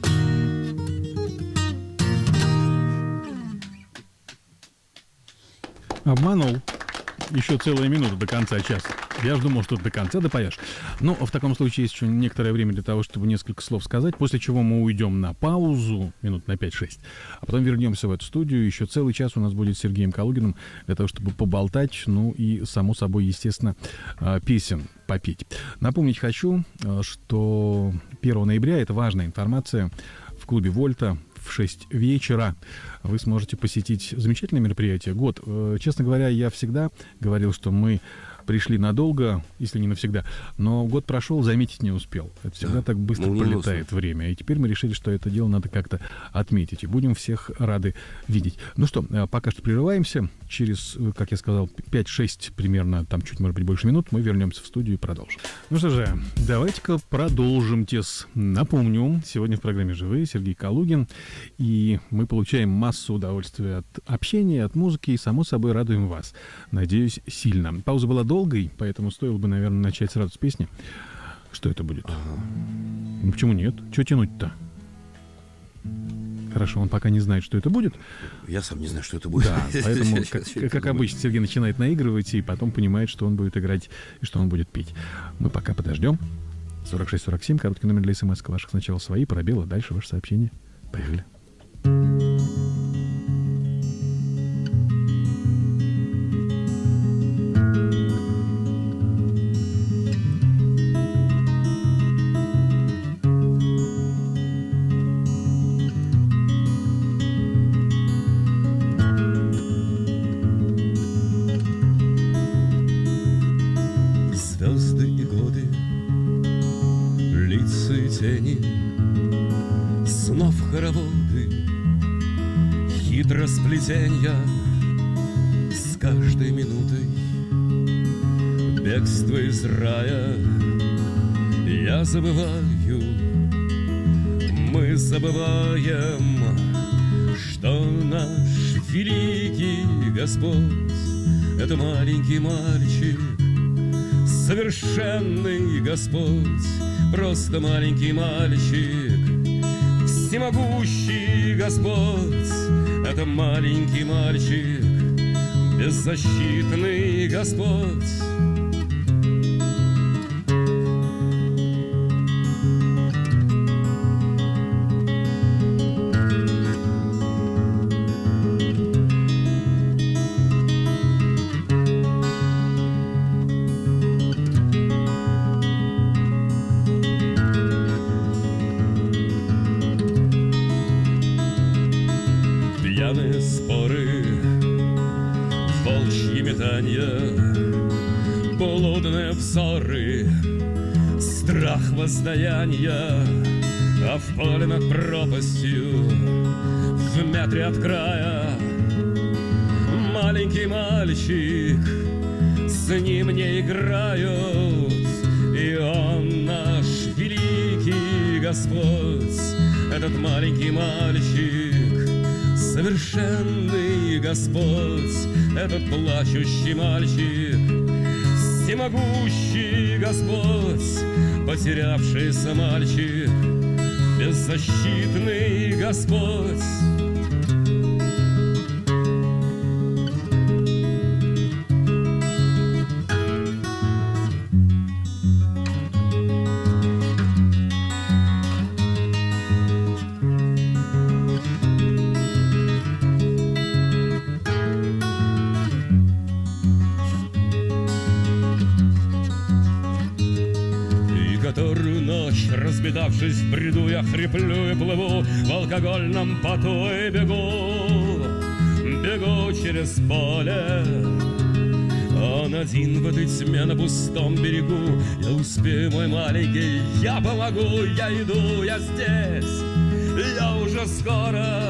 Обманул. Еще целая минута до конца часа. Я же думал, что до конца допоешь. Но в таком случае есть еще некоторое время для того, чтобы несколько слов сказать, после чего мы уйдем на паузу, минут на 5-6, а потом вернемся в эту студию. Еще целый час у нас будет с Сергеем Калугиным для того, чтобы поболтать, ну и, само собой, естественно, песен попеть. Напомнить хочу, что 1 ноября, это важная информация, в клубе «Вольта» в 6 вечера вы сможете посетить замечательное мероприятие «Год». Честно говоря, я всегда говорил, что мы пришли надолго, если не навсегда, но год прошел, заметить не успел. Это всегда так быстро пролетает время. И теперь мы решили, что это дело надо как-то отметить. И будем всех рады видеть. Ну что, пока что прерываемся. Через, как я сказал, 5-6 примерно, там чуть, может быть, больше минут, мы вернемся в студию и продолжим. Ну что же, давайте-ка продолжим. Напомню, сегодня в программе «Живые» Сергей Калугин. И мы получаем массу удовольствия от общения, от музыки. И, само собой, радуем вас. Надеюсь, сильно. Пауза была долгой, поэтому стоило бы, наверное, начать сразу с песни. Что это будет? Ну, почему нет? Чего тянуть-то? Хорошо, он пока не знает, что это будет. Я сам не знаю, что это будет. Да, поэтому, как обычно, Сергей начинает наигрывать и потом понимает, что он будет играть и что он будет петь. Мы пока подождем. 46-47, короткий номер для смс-ка ваших. Сначала свои, пробелы, дальше ваше сообщение. Поехали. Хитросплетенья с каждой минутой, бегство из рая я забываю. Мы забываем, что наш великий Господь — это маленький мальчик, совершенный Господь, просто маленький мальчик. Всемогущий Господь — это маленький мальчик, беззащитный Господь. Воздаяния, а в поле над пропастью, в метре от края, маленький мальчик, с ним не играют, и он наш великий Господь, этот маленький мальчик, совершенный Господь, этот плачущий мальчик, всемогущий Господь, потерявшийся мальчик, беззащитный Господь. Разбедавшись в бреду, я хриплю и плыву в алкогольном поту и бегу через поле. Он один в этой тьме на пустом берегу. Я успею, мой маленький, я помогу, я иду, я здесь, я уже скоро.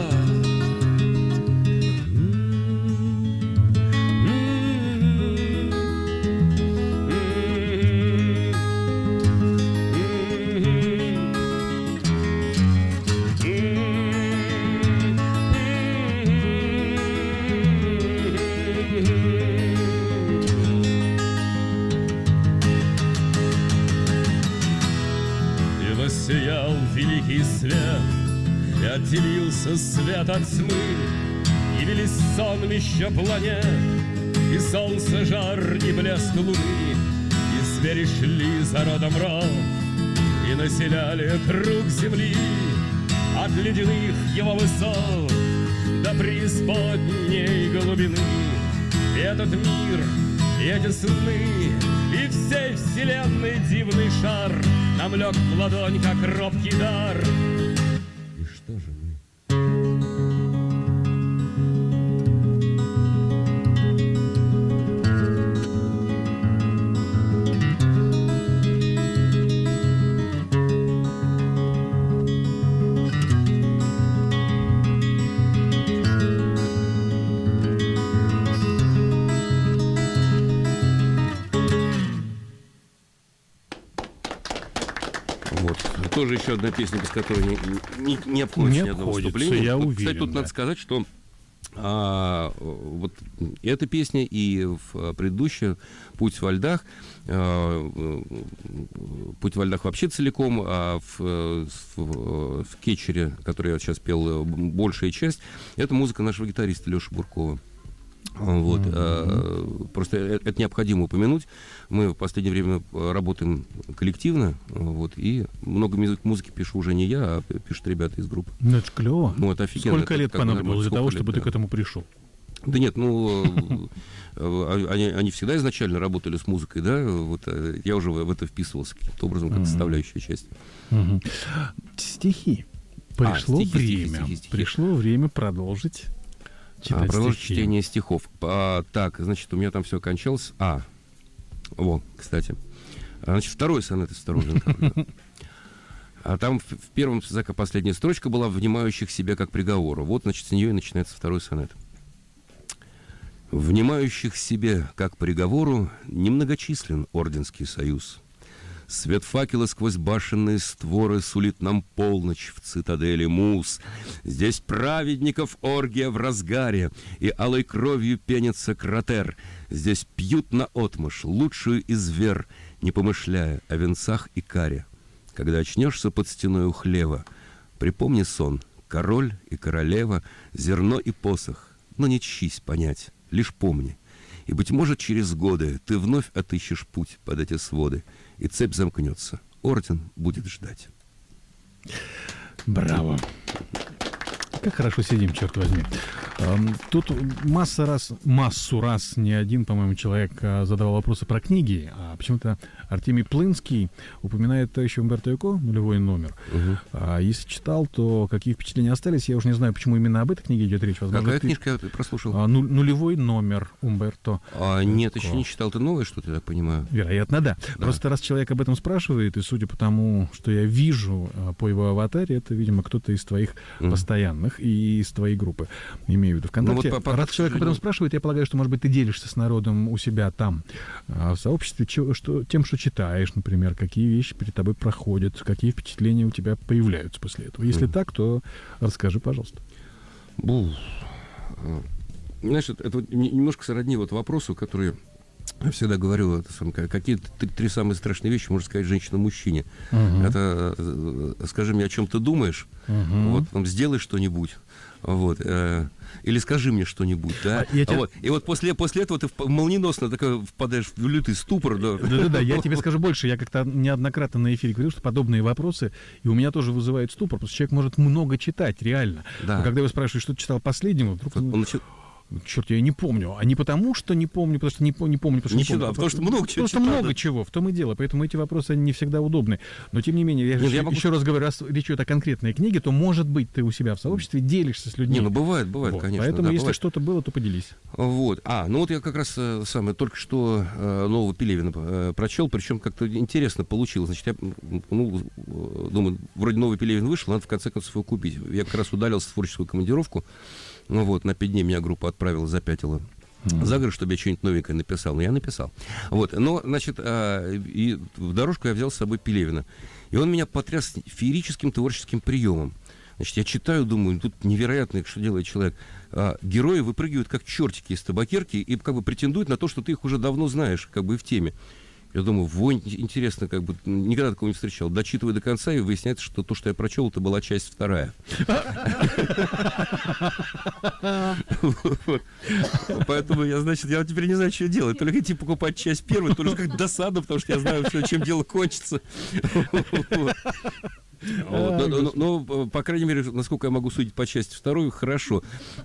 Сиял великий свет, и отделился свет от тьмы, явились сонмища планет, и солнце жар, и блеск луны, и звери шли за родом ров, и населяли круг земли, от ледяных его высот до преисподней глубины. И этот мир, и эти сны, и всей вселенной дивный шар нам лег в ладонь, как робкий дар. И что же мы? тоже еще одна песня, без которой не обходится ни одного выступления. Я уверен, кстати, тут надо сказать, что вот эта песня и предыдущая «Путь во льдах», «Путь во льдах» вообще целиком, а в «Кетчере», который я сейчас пел, большая часть, это музыка нашего гитариста Леши Буркова. Вот. Просто это необходимо упомянуть. Мы в последнее время работаем коллективно, вот, и много музыки пишу уже не я, а пишут ребята из группы. Ну, это клево. Ну, это офигенно. Сколько лет понадобилось для того, чтобы ты к этому пришел? Да нет, ну, они всегда изначально работали с музыкой, да, вот, я уже в это вписывался каким-то образом, как составляющая часть. Стихи. Пришло время продолжить читать продолжить стихи. Чтение стихов. Так, значит, у меня там все кончалось. Кстати. Значит, второй сонет из второго жонглера. А там в первом последняя строчка была «внимающих себя как приговору». Вот, значит, с нее и начинается второй сонет. «Внимающих себе как приговору немногочислен орденский союз. Свет факела сквозь башенные створы сулит нам полночь в цитадели Муз. Здесь праведников оргия в разгаре, и алой кровью пенится кратер. Здесь пьют наотмашь лучшую из вер, не помышляя о венцах и каре. Когда очнешься под стеной у хлева, припомни сон, король и королева, зерно и посох, но не чись понять, лишь помни. И, быть может, через годы ты вновь отыщешь путь под эти своды, и цепь замкнется. Орден будет ждать». Браво. Как хорошо сидим, черт возьми. Тут массу раз не один, по-моему, человек задавал вопросы про книги, а почему-то Артемий Плынский упоминает товарища Умберто Эко «Нулевой номер». Если читал, то какие впечатления остались? Я уже не знаю, почему именно об этой книге идет речь. Возможно, какая книжка я прослушал? «Нулевой номер» Умберто Нет, Эко. еще не читал. Ты новое что-то, я так понимаю? Вероятно, да. Просто раз человек об этом спрашивает, и судя по тому, что я вижу по его аватаре, это, видимо, кто-то из твоих постоянных и из твоей группы. Имею в виду ВКонтакте. Ну, вот раз человек об этом спрашивает, я полагаю, что, может быть, ты делишься с народом у себя там, в сообществе, тем, что читаешь, например, какие вещи перед тобой проходят, какие впечатления у тебя появляются после этого. Если так, то расскажи, пожалуйста. Знаешь, это немножко сродни вопросу, который я всегда говорю, какие три самые страшные вещи можно сказать женщина-мужчине. Это скажи мне, о чем ты думаешь, сделай что-нибудь. Или скажи мне что-нибудь, да? И вот после этого ты молниеносно впадаешь в лютый ступор. Да, я тебе скажу больше. Я как-то неоднократно на эфире говорил, что подобные вопросы и у меня тоже вызывают ступор, потому что человек может много читать, реально. Да. Но когда его спрашивают, что ты читал последнего, вдруг... Черт, я не помню. А не потому, что не помню, потому что не помню, потому что много чего. Просто много чего, в том и дело. Поэтому эти вопросы они не всегда удобны. Но, тем не менее, я еще раз говорю, раз речь идет о конкретной книге, то, может быть, ты у себя в сообществе делишься с людьми. Бывает, конечно. Поэтому, если что-то было, то поделись. Я как раз только что нового Пелевина прочел, причем как-то интересно получилось. Значит, я думаю, вроде новый Пелевин вышел, надо в конце концов его купить. Я как раз удалился в творческую командировку. На 5 дней меня группа отправила, запятила за город, чтобы я что-нибудь новенькое написал. Но я написал. И в дорожку я взял с собой Пелевина. И он меня потряс феерическим творческим приемом. Значит, я читаю, думаю, тут невероятно, что делает человек. Герои выпрыгивают как чертики из табакерки и претендуют на то, что ты их уже давно знаешь, в теме. Я думаю, интересно, никогда такого не встречал. Дочитываю до конца, и выясняется, что то, что я прочел, это была часть 2. Поэтому я теперь не знаю, что делать. То ли идти покупать часть 1, то ли как досада, потому что я знаю, чем дело кончится. Но, по крайней мере, насколько я могу судить по части 2, хорошо.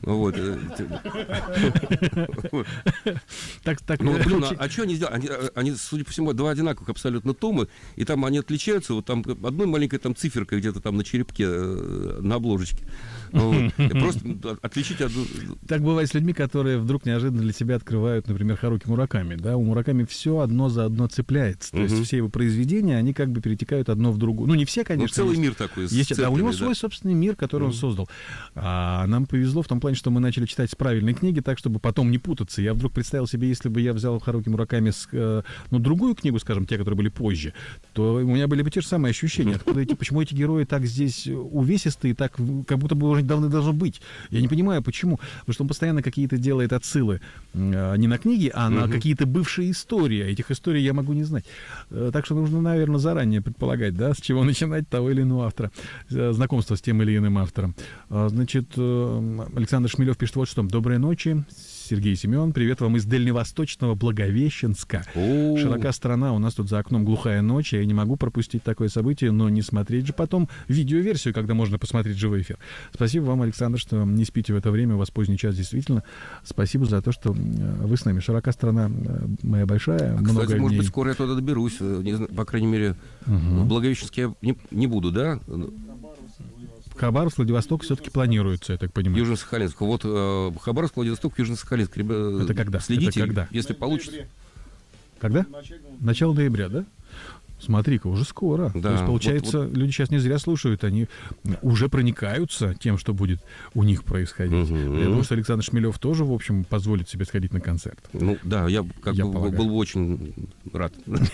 А что они сделали? Они, судя по всему, 2 одинаковых абсолютно тома, и там они отличаются. Там одной маленькой циферкой где-то там на черепке, на обложечке. Просто отличить одну... Так бывает с людьми, которые вдруг неожиданно для себя открывают, например, Харуки Мураками. Да? У Мураками все одно за одно цепляется. То есть все его произведения, они перетекают одно в другое. Не все, конечно. целый мир такой. Да, у него свой собственный мир, который он создал. А нам повезло в том плане, что мы начали читать с правильной книги, так, чтобы потом не путаться. Я вдруг представил себе, если бы я взял Харуки Мураками другую книгу, скажем, те, которые были позже, то у меня были бы те же самые ощущения. Откуда почему эти герои так здесь увесистые, так как будто бы уже давно должно быть. Я не понимаю, почему. Потому что он постоянно какие-то делает отсылы не на книги, а на какие-то бывшие истории. Этих историй я могу не знать. Так что нужно, наверное, заранее предполагать, да, с чего начинать того или иного автора, знакомство с тем или иным автором. Значит, Александр Шмелев пишет вот что. Доброй ночи. Сергей Семен, привет вам из дальневосточного Благовещенска. Широка страна, у нас тут за окном глухая ночь, я не могу пропустить такое событие, но не смотреть же потом видеоверсию, когда можно посмотреть живой эфир. Спасибо вам, Александр, что не спите в это время, у вас поздний час, действительно. Спасибо за то, что вы с нами. Широка страна моя большая, много кстати, может дней. быть, скоро я туда доберусь, по крайней мере, в Благовещенске я не буду, да? Хабаровск, Владивосток все-таки планируется, я так понимаю. Южно-Сахалинск. Вот Хабаровск, Владивосток, Южно-Сахалинск. Это когда? Следите, это когда? Если получится. Когда? Начало ноября, да? Смотри-ка, уже скоро. Да, то есть, получается, люди сейчас не зря слушают, они уже проникаются тем, что будет у них происходить. Я думаю, что Александр Шмелев тоже, в общем, позволит себе сходить на концерт. Ну, да, я был бы очень рад.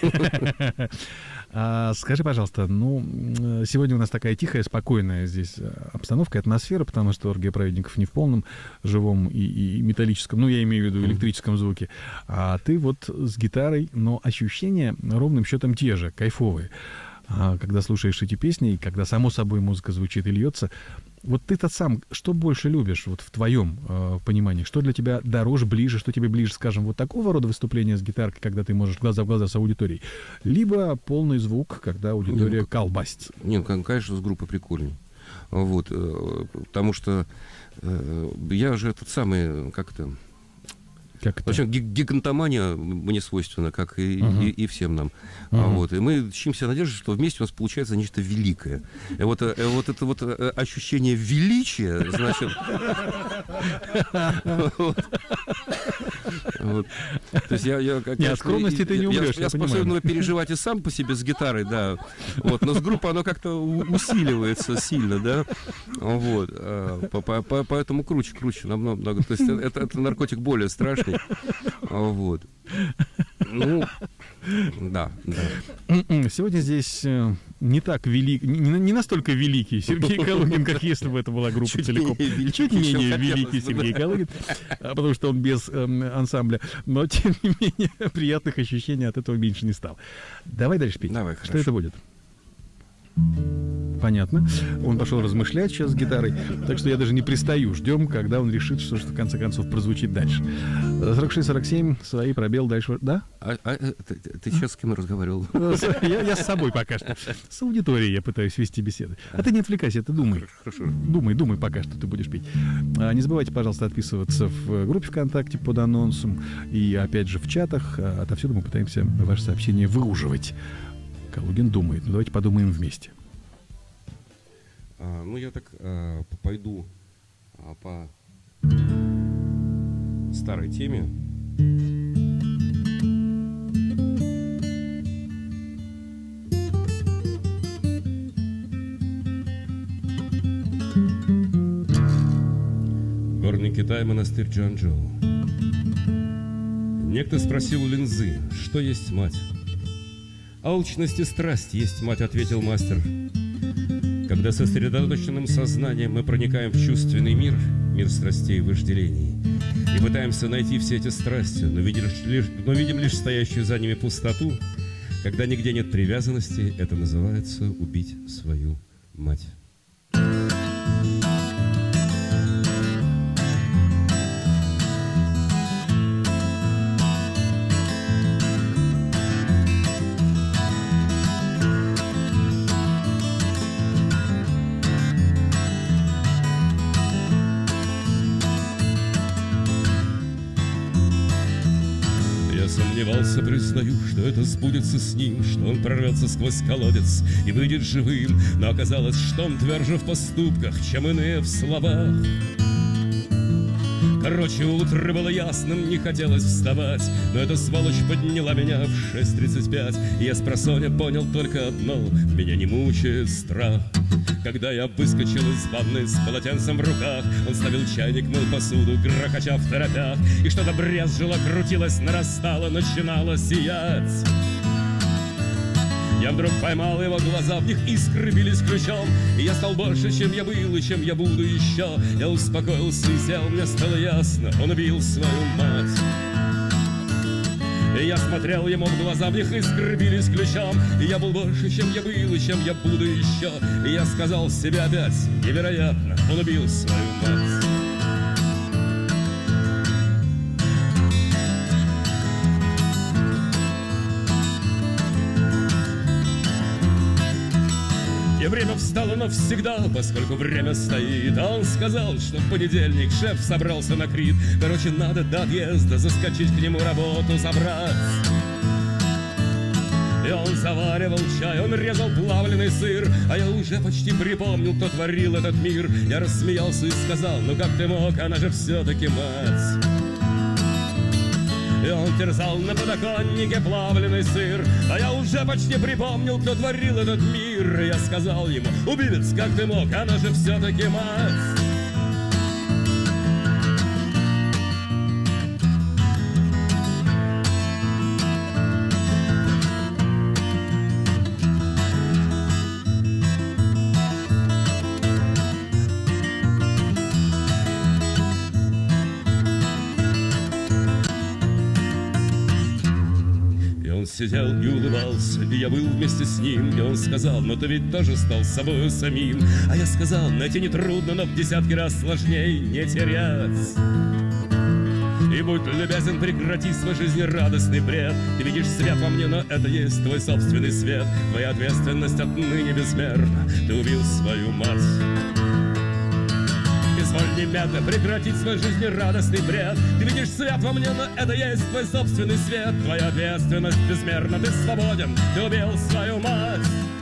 Скажи, пожалуйста, сегодня у нас такая тихая, спокойная здесь обстановка, атмосфера, потому что оргия праведников не в полном живом и металлическом, я имею в виду электрическом звуке, а ты вот с гитарой, но ощущения ровным счетом те же, кайфовые. Когда слушаешь эти песни, и когда, само собой, музыка звучит и льется, вот ты-то сам что больше любишь, вот в твоем понимании? Что для тебя дороже, ближе, что тебе ближе, скажем, вот такого рода выступления с гитаркой, когда ты можешь глаза в глаза с аудиторией, либо полный звук, когда аудитория колбасится? Нет, конечно, с группой прикольней. Вот, потому что я же этот самый, в общем, гигантомания мне свойственна, как и всем нам. Вот. И мы чимся надеждой, что вместе у нас получается нечто великое. И вот это вот ощущение величия, значит... То есть я от скромности ты не умрешь, я способен переживать и сам по себе с гитарой, да. Но с группой оно как-то усиливается сильно, да. Вот. Поэтому круче намного. То есть это наркотик более страшный. Вот. Да. Сегодня здесь не так великий, не настолько великий Сергей Калугин, как если бы это была группа целиком. Чуть менее великий Сергей Калугин, потому что он без ансамбля. Но, тем не менее, приятных ощущений от этого меньше не стало. Давай дальше петь. Давай, что это будет? Понятно. Он пошел размышлять сейчас с гитарой, так что я даже не пристаю. Ждем, когда он решит, что в конце концов прозвучит дальше. 46-47, свои, пробел, дальше. Да? Ты сейчас с кем разговаривал? Я с собой пока что. С аудиторией я пытаюсь вести беседы. А ты не отвлекайся, ты думай. Хорошо. Думай пока, что ты будешь петь. Не забывайте, пожалуйста, отписываться в группе ВКонтакте под анонсом. И опять же в чатах. Отовсюду мы пытаемся ваши сообщения выуживать. Калугин думает. Давайте подумаем вместе. Я так пойду по старой теме. Горный Китай, монастырь Джанчжоу. Некто спросил Линзы, что есть мать. «Алчность и страсть есть мать», — ответил мастер. Когда сосредоточенным сознанием мы проникаем в чувственный мир, мир страстей и вожделений, и пытаемся найти все эти страсти, но видим лишь стоящую за ними пустоту, когда нигде нет привязанности, это называется убить свою мать. Признаю, что это сбудется с ним, что он прорвется сквозь колодец и выйдет живым, но оказалось, что он тверже в поступках, чем иные в словах. Короче, утро было ясным, не хотелось вставать, но эта сволочь подняла меня в 6:35. И я спросонья понял только одно: меня не мучает страх. Когда я выскочил из ванны с полотенцем в руках, он ставил чайник, мыл посуду, грохоча в торопях. И что-то брезжило, крутилось, нарастало, начинало сиять. Я вдруг поймал его глаза, в них искры бились ключом. И я стал больше, чем я был и чем я буду еще. Я успокоился и сел, мне стало ясно: он убил свою мать. И я смотрел ему в глаза, в них искры бились ключом. И я был больше, чем я был и чем я буду еще. И я сказал себе опять: невероятно, он убил свою мать. И время встало навсегда, поскольку время стоит. А он сказал, что в понедельник шеф собрался на Крит. Короче, надо до отъезда заскочить к нему, работу забрать. И он заваривал чай, он резал плавленый сыр. А я уже почти припомнил, кто творил этот мир. Я рассмеялся и сказал: ну как ты мог, она же все-таки мать. И он терзал на подоконнике плавленый сыр. А я уже почти припомнил, кто творил этот мир. И я сказал ему: убивец, как ты мог, она же все-таки мать. Сидел и улыбался, и я был вместе с ним. И он сказал: но ты ведь тоже стал собою самим. А я сказал: найти нетрудно, но в десятки раз сложнее не терять. И будь любезен, прекрати свой жизнерадостный бред. Ты видишь свет во мне, но это есть твой собственный свет. Твоя ответственность отныне безмерна. Ты убил свою мать. Изволь немедленно прекратить свой жизнерадостный бред. Ты видишь свет во мне, но это есть твой собственный свет. Твоя ответственность безмерна, ты свободен, ты убил свою мать.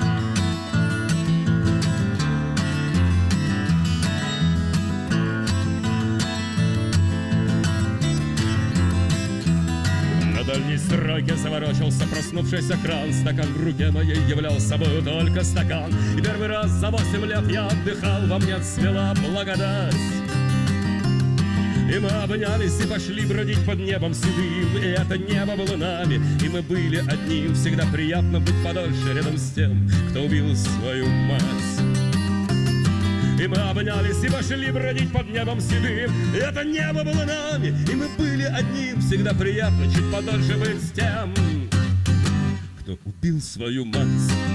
На дальней стройке заворочился проснувшийся кран. Стакан в руке моей являл собою только стакан. И первый раз за 8 лет я отдыхал, во мне цвела благодать. И мы обнялись и пошли бродить под небом седым. И это небо было нами, и мы были одним. Всегда приятно быть подольше рядом с тем, кто убил свою мать. И мы обнялись и пошли бродить под небом седым. И это небо было нами, и мы были одним. Всегда приятно чуть подольше быть с тем, кто убил свою мать.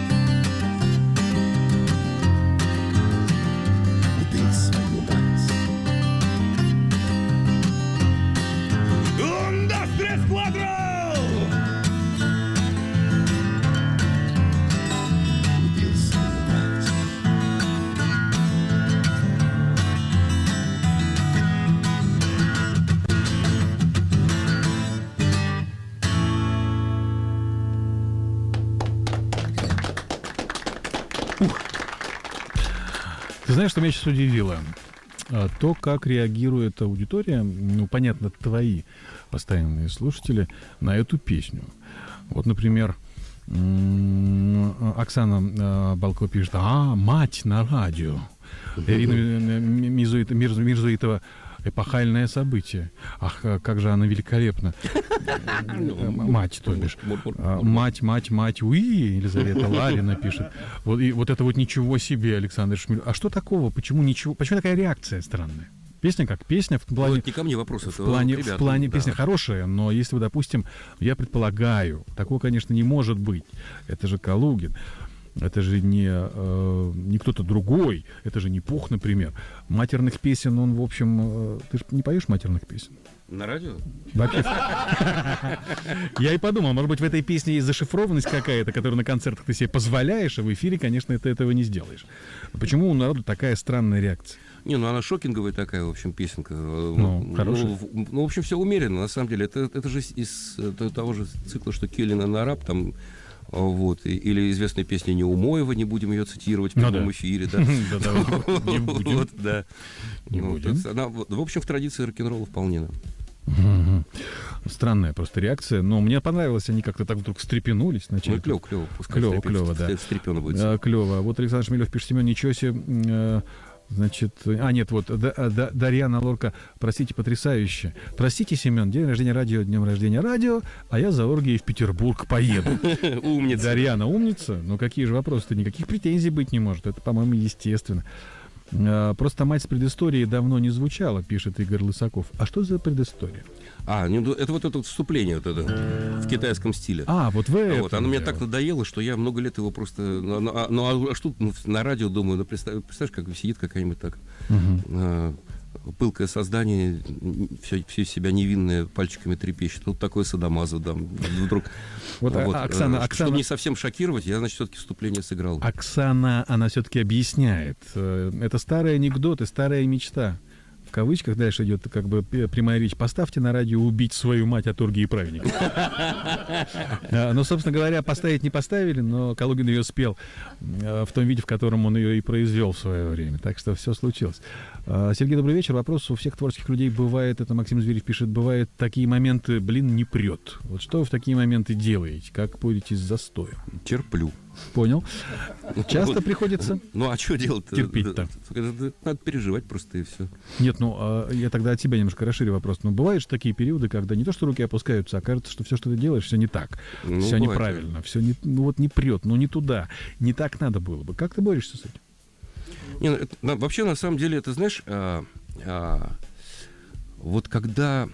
Убил свою мать. Un, dos, tres, cuatro! Убил свою мать. Ты знаешь, что меня сейчас удивило? То, как реагирует аудитория, ну, понятно, твои постоянные слушатели, на эту песню. Вот, например, Оксана Балко пишет: мать на радио. Ирина Мирзуитова: эпохальное событие. Ах, как же она великолепна. Мать, то бишь. Мать, уи, Елизавета Ларина пишет. Вот, и вот это вот ничего себе, Александр Шмелев. А что такого? Почему ничего? Почему такая реакция странная? Песня как песня в плане... Вот не ко мне вопрос. В плане песня хорошая, но если вы, допустим, я предполагаю, такого, конечно, не может быть. Это же Калугин. Это же не кто-то другой. Это же не Пух, например. Матерных песен, он, в общем... Ты же не поешь матерных песен? На радио? Вообще. Я и подумал, может быть, в этой песне есть зашифрованность какая-то, которую на концертах ты себе позволяешь, а в эфире, конечно, ты этого не сделаешь. Почему у народа такая странная реакция? Не, ну она шокинговая такая, в общем, песенка. Хорошая. Ну, в общем, все умеренно, на самом деле. Это же из того же цикла, что Келлин и Араб, там Вот. Или известная песня Неумоева, не будем ее цитировать в прямом эфире. Не будем. Не будем. Она, в общем, в традиции рок-н-ролла вполне. Странная просто реакция, но мне понравилось, они как-то так вдруг встрепенулись. Ну, клево, пускай клево, да. Встрепёно будет. Клево. Вот Александр Шмелев пишет: Семен, ничего себе. Значит, нет, вот Дарьяна Лорка, простите, потрясающе. Простите, Семен, день рождения радио, днем рождения радио, а я за оргией в Петербург поеду. Умница. Дарьяна умница? Ну какие же вопросы-то? Никаких претензий быть не может. Это, по-моему, естественно. Просто мать с предысторией давно не звучала, пишет Игорь Лысаков. А что за предыстория? Это вот это вступление вот это, в китайском стиле. Вот вы это. Оно мне так надоело, что я много лет его просто... а что на радио, думаю, представляешь, как сидит какая-нибудь так... пылкое создание, все из себя невинное, пальчиками трепещет. Ну, такое садомазо, да, вдруг. Оксана... Чтобы не совсем шокировать, я, значит, все-таки вступление сыграл. Оксана, она все-таки объясняет. Это старый анекдот и старая мечта. В кавычках дальше идет как бы прямая речь. Поставьте на радио «Убить свою мать» от оргии праведников. Ну, собственно говоря, поставить не поставили, но Калугин ее спел в том виде, в котором он ее и произвел в свое время. Так что все случилось. Сергей, добрый вечер. Вопрос у всех творческих людей бывает, это Максим Зверев пишет, бывают такие моменты, не прет. Вот что вы в такие моменты делаете? Как будете с застоем? Терплю. Понял. Часто приходится? Ну, а что делать-то? Терпеть-то. Надо переживать просто и все. Нет, я тогда от тебя немножко расширю вопрос. Но бывают же такие периоды, когда не то, что руки опускаются, а кажется, что все, что ты делаешь, все не так. Все неправильно, все не прет, не туда. Не так надо было бы. Как ты борешься с этим? Вообще, на самом деле, это, знаешь, вот когда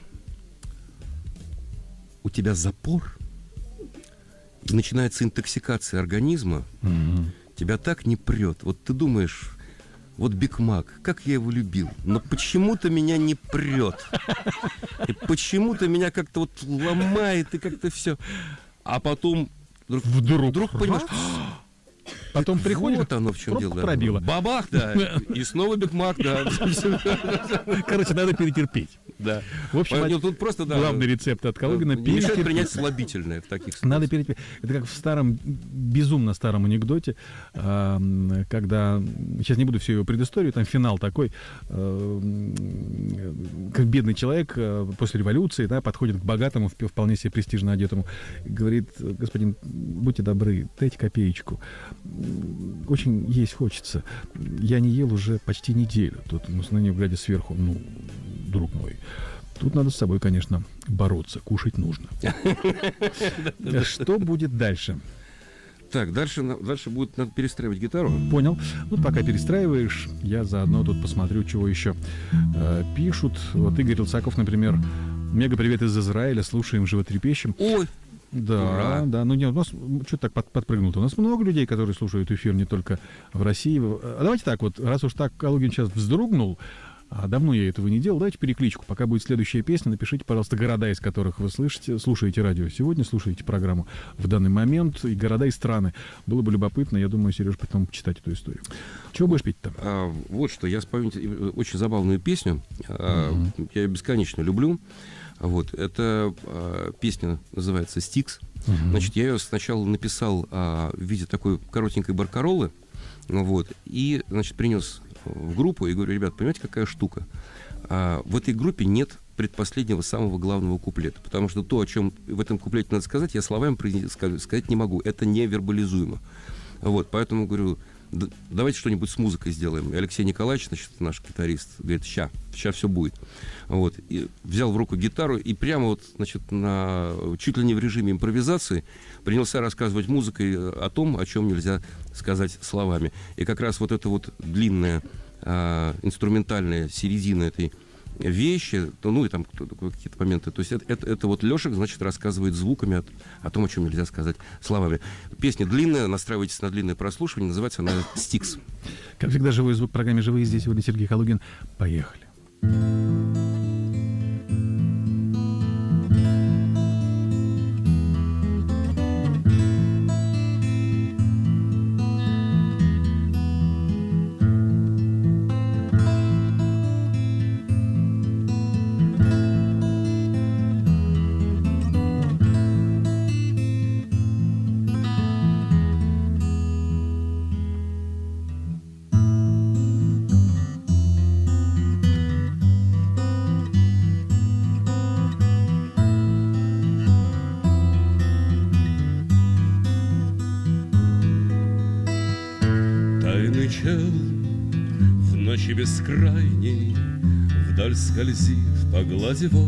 у тебя запор, и начинается интоксикация организма, тебя так не прет. Вот ты думаешь, вот Биг Мак, как я его любил, но почему-то меня не прет. И почему-то меня как-то вот ломает, и как-то все. А потом вдруг понимаешь... Потом приходит, вот оно в чем дело. Пробило. Бабах, да. И снова Биг Мак, да. Короче, надо перетерпеть. Да. В общем, тут просто, да, главный рецепт от Калугина — не мешает принять слабительное в таких случаях. Надо перетерпеть. Это как в старом, безумно старом анекдоте, когда, сейчас не буду всю его предысторию, там финал такой, как бедный человек после революции, да, подходит к богатому, вполне себе престижно одетому, говорит: господин, будьте добры, дайте копеечку. Очень есть хочется. Я не ел уже почти неделю. Тут на него глядя сверху: друг мой, тут надо с собой, конечно, бороться. Кушать нужно. Что будет дальше? Так, дальше будет, надо перестраивать гитару. Понял. Пока перестраиваешь, я заодно тут посмотрю, чего еще пишут. Вот Игорь Лысаков, например: мега привет из Израиля, слушаем, животрепещем. Ой! Да, да. У нас что-то так подпрыгнул-то. У нас много людей, которые слушают эфир не только в России. Давайте так вот, раз уж так Калугин сейчас вздрогнул, а давно я этого не делал, давайте перекличку. Пока будет следующая песня, напишите, пожалуйста, города, из которых вы слушаете радио сегодня, слушаете программу в данный момент, и города, и страны. Было бы любопытно, я думаю, Сереж, потом почитать эту историю. Чего будешь петь там? Вот что, я спою очень забавную песню. Я ее бесконечно люблю. Вот, эта песня называется «Стикс». Значит, я ее сначала написал в виде такой коротенькой баркаролы, вот, и, значит, принес в группу и говорю: ребят, понимаете, какая штука? В этой группе нет предпоследнего самого главного куплета, потому что то, о чем в этом куплете надо сказать, я словами сказать не могу, это не вербализуемо. Вот, поэтому говорю: давайте что-нибудь с музыкой сделаем. И Алексей Николаевич, значит, наш гитарист, говорит: ща все будет. Вот. И взял в руку гитару и прямо вот, значит, чуть ли не в режиме импровизации принялся рассказывать музыкой о том, о чем нельзя сказать словами. И как раз вот эта вот длинная инструментальная середина этой вещи, и там какие-то моменты. То есть это вот Лешек, значит, рассказывает звуками о том, о чем нельзя сказать словами. Песня длинная, настраивайтесь на длинное прослушивание, называется она «Стикс». Как всегда, живой звук в программе «Живые». Здесь сегодня Сергей Калугин. Поехали. тучи бескрайней вдаль скользит по глади вод.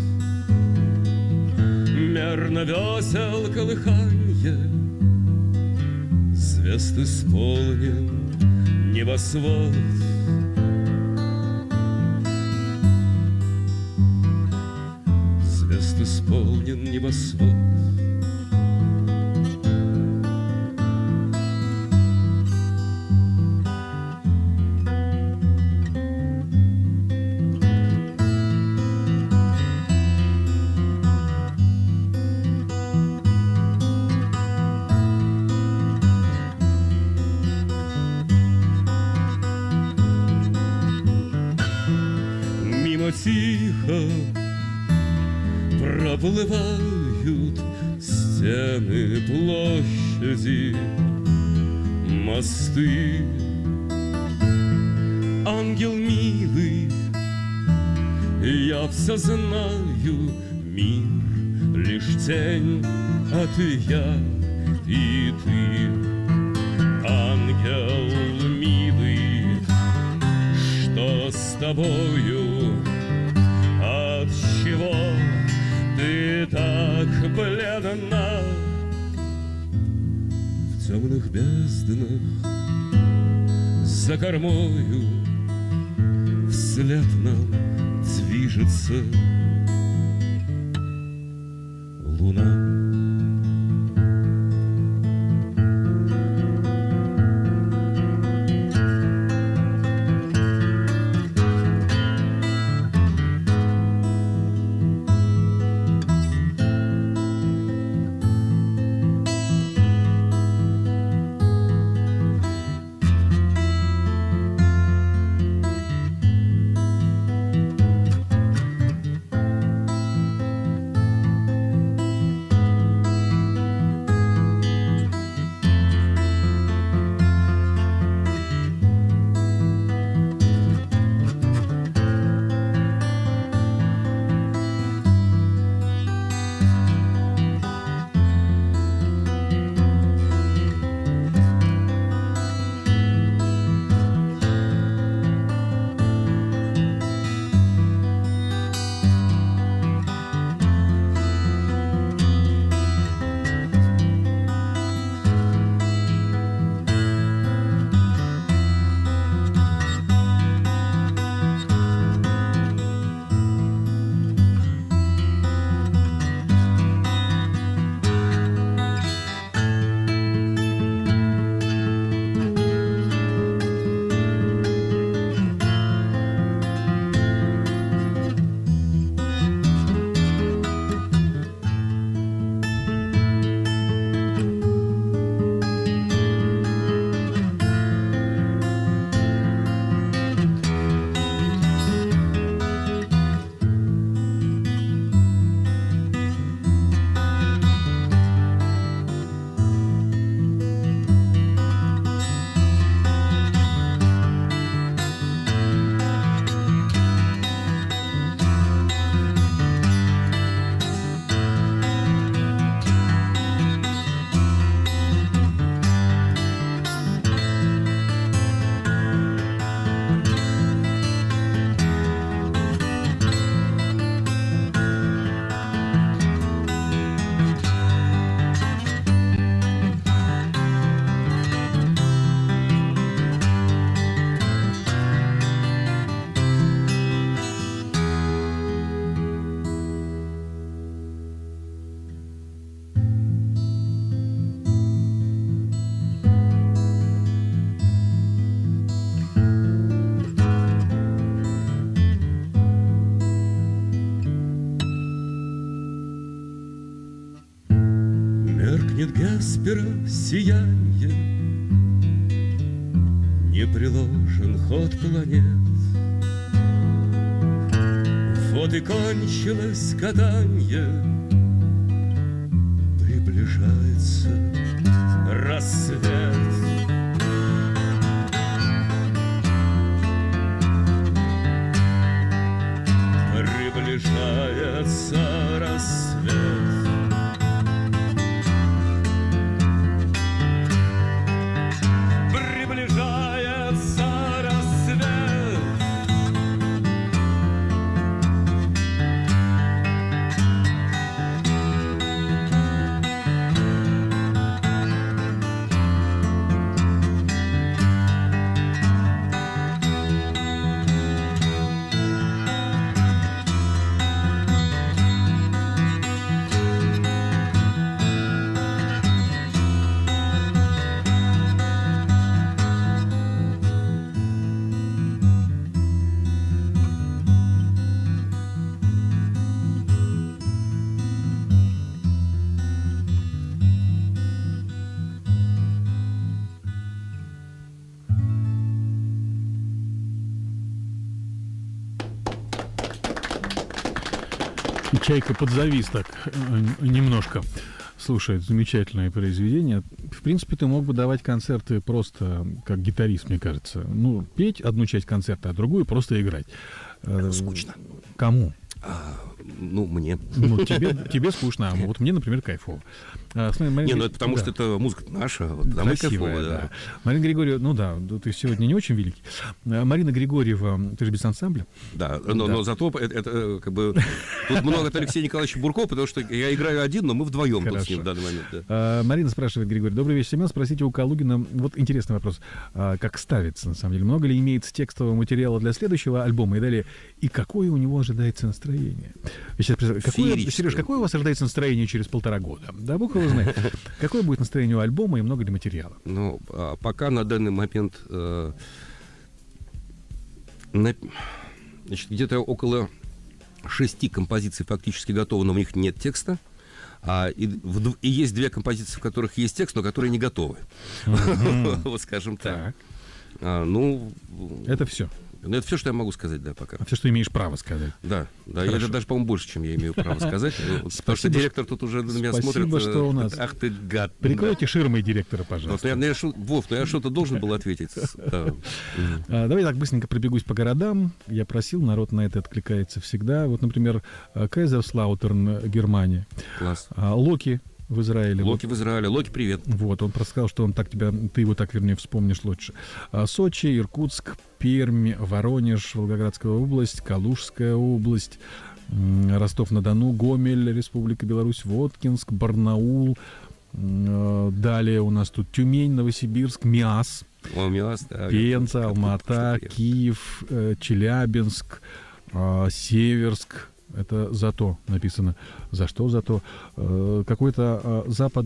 Мерно весел колыханье, звезд исполнен небосвод. Звезд исполнен небосвод. Тихо проплывают стены площади, мосты. Ангел милый, я все знаю, мир лишь тень, а ты я и ты. Ангел милый, что с тобою? Отчего ты так бледна? В темных безднах за кормою вслед нам движется луна. Меркнет Гаспера сиянье, не приложен ход планет. Вот и кончилось гаданье, приближается рассвет. Приближается рассвет. Приближается рассвет. И Чайка подзавис так немножко. Слушает замечательное произведение. В принципе, ты мог бы давать концерты просто как гитарист, мне кажется. Ну, петь одну часть концерта, а другую просто играть. Скучно. Кому? Ну, мне. Ну, тебе скучно, а вот мне, например, кайфово. Не, ну это потому что это музыка наша, вот, а мы кайфово, да. Марина Григорьева, ну да, ты сегодня не очень великий. Марина Григорьева, ты же без ансамбля? Да, но зато это как бы... Тут много от Алексея Николаевича Буркова, потому что я играю один, но мы вдвоем тут с ним в данный момент. Да. Марина спрашивает, Григорий, добрый вечер, Семен, спросите у Калугина, вот интересный вопрос, как ставится, на самом деле, много ли имеется текстового материала для следующего альбома и далее, и какое у него ожидается настроение? Сереж, какое у вас ожидается настроение через 1,5 года? Да, бог его знает. Какое будет настроение у альбома и много ли материала? Ну, пока на данный момент значит, где-то около 6 композиций фактически готовы, но в них нет текста. И есть 2 композиции, в которых есть текст, но которые не готовы. Вот скажем так. Ну, это все. Ну, это все, что я могу сказать, да, пока. Все, что имеешь право сказать. Да, да. Это даже, по-моему, больше, чем я имею право сказать. Потому что директор тут уже на меня смотрит. Спасибо, что у нас. Ах ты гад. Прикройте ширмой директора, пожалуйста. Вов, я что-то должен был ответить. Давай так быстренько пробегусь по городам. Я просил, народ на это откликается всегда. Вот, например, Кайзерслаутерн, Германия. Класс. Локи в Израиле. Локи в Израиле. Локи, привет. Вот, он просто сказал, что ты его так, вернее, вспомнишь лучше. Сочи, Иркутск, Пермь, Воронеж, Волгоградская область, Калужская область, Ростов-на-Дону, Гомель, Республика Беларусь, Воткинск, Барнаул. Далее у нас тут Тюмень, Новосибирск, Миас, Пенза, Алма-Ата, Киев, Челябинск, Северск. Это зато написано. За что зато? Какой-то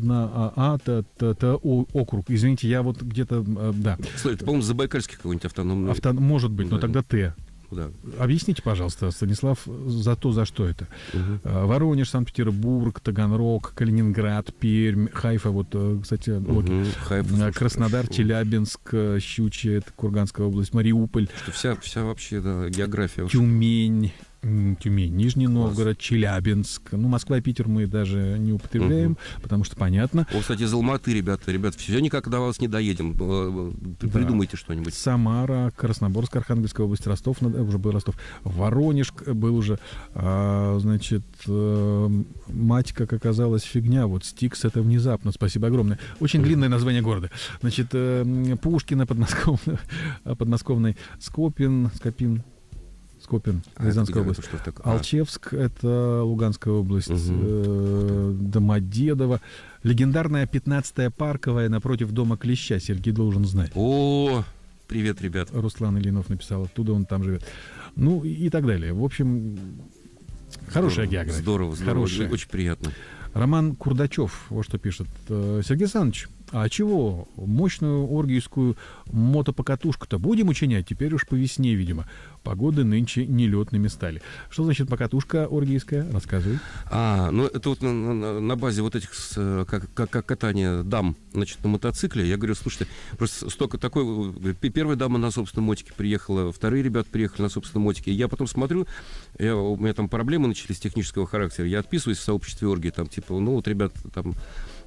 округ. Извините, я вот где-то... да. Слушай, это, по-моему, Забайкальский какой-нибудь автономный... Может быть, но тогда Т. Да. Объясните, пожалуйста, Станислав, за что это? Воронеж, Санкт-Петербург, Таганрог, Калининград, Пермь, Хайфа, вот, кстати, Краснодар, Челябинск, Щучье, Курганская область, Мариуполь. Вся вообще, да, география. Тюмень, Нижний Новгород, Челябинск. Ну, Москва и Питер мы даже не употребляем, потому что понятно. Кстати, из Алматы, ребята, все никак до вас не доедем. Придумайте что-нибудь. Самара, Красноборск, Архангельская область, Ростов, уже был Ростов, Воронеж был уже, значит, мать, как оказалось, фигня. Вот Стикс — это внезапно. Спасибо огромное. Очень длинное название города. Значит, Пушкино, подмосковный, Скопин, Рязанская область. Алчевск — это Луганская область. Домодедово. Легендарная 15-я Парковая напротив дома Клеща. Сергей должен знать. О, привет, ребят. Руслан Ильинов написал. Оттуда он там живет. Ну, и так далее. В общем, хорошая география. Здорово. Хорошая. Очень приятно. Роман Курдачев вот что пишет. Сергей Александрович, а чего мощную оргийскую мотопокатушку-то будем учинять? Теперь уж по весне, видимо. Погоды нынче нелетными стали. Что значит покатушка оргийская? Рассказывай. Ну это вот на базе вот этих как катания дам, значит, на мотоцикле. Я говорю, слушайте, просто столько такой... Первая дама на собственном мотике приехала, вторые ребята приехали на собственном мотике. Я потом смотрю, у меня там проблемы начались технического характера. Я отписываюсь в сообществе оргии, там, типа, ну вот, ребята, там...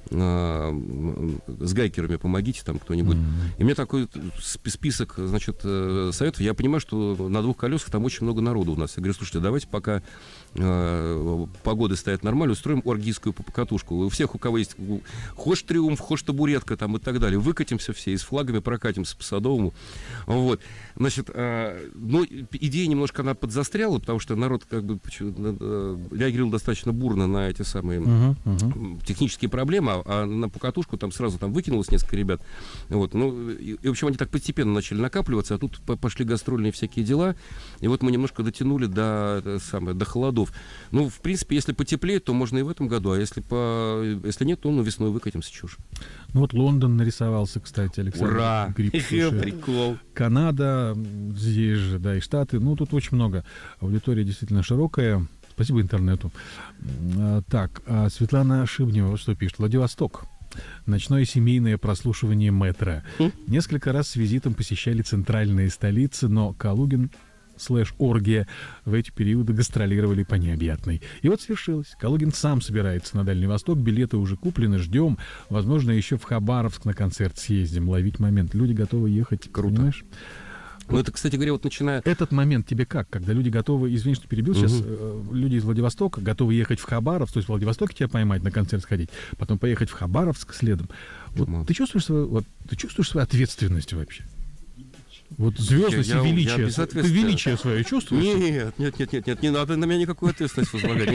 с гайкерами помогите, там кто-нибудь. И у меня такой список, значит, советов. Я понимаю, что на 2 колесах там очень много народу у нас. Я говорю, слушайте, давайте пока погоды стоят нормально, устроим оргийскую покатушку. У всех, у кого есть хошь триумф, хошь табуретка там и так далее, выкатимся все и с флагами прокатимся по Садовому. Вот. Значит, ну, идея немножко она подзастряла, потому что народ как бы реагировал достаточно бурно на эти самые технические проблемы, а на покатушку там сразу там выкинулось несколько ребят. Вот. Ну, и, в общем, они так постепенно начали накапливаться, а тут пошли гастрольные всякие дела, и вот мы немножко дотянули до холодов. Ну, в принципе, если потеплеет, то можно и в этом году, а если нет, то весной выкатимся, чушь. Ну вот Лондон нарисовался, кстати, Александр. Ура! Прикол! Канада, здесь же, да, и Штаты. Ну, тут очень много. Аудитория действительно широкая. Спасибо интернету. Так, Светлана Шибнева что пишет? Владивосток. Ночное семейное прослушивание метро. Несколько раз с визитом посещали центральные столицы, но Калугин /оргия в эти периоды гастролировали по необъятной. И вот свершилось. Калугин сам собирается на Дальний Восток, билеты уже куплены, ждем. Возможно, еще в Хабаровск на концерт съездим, ловить момент. Люди готовы ехать, круто. Понимаешь? Ну, это, кстати говоря, вот начиная... Этот момент тебе как? Когда люди готовы, извини, что перебил, сейчас люди из Владивостока готовы ехать в Хабаровск, то есть в Владивостоке тебя поймать, на концерт сходить, потом поехать в Хабаровск следом. Вот ты чувствуешь свою ответственность вообще? Вот звездность и величие. Ты величие свое чувствуешь? Нет, не надо на меня никакую ответственность возлагать.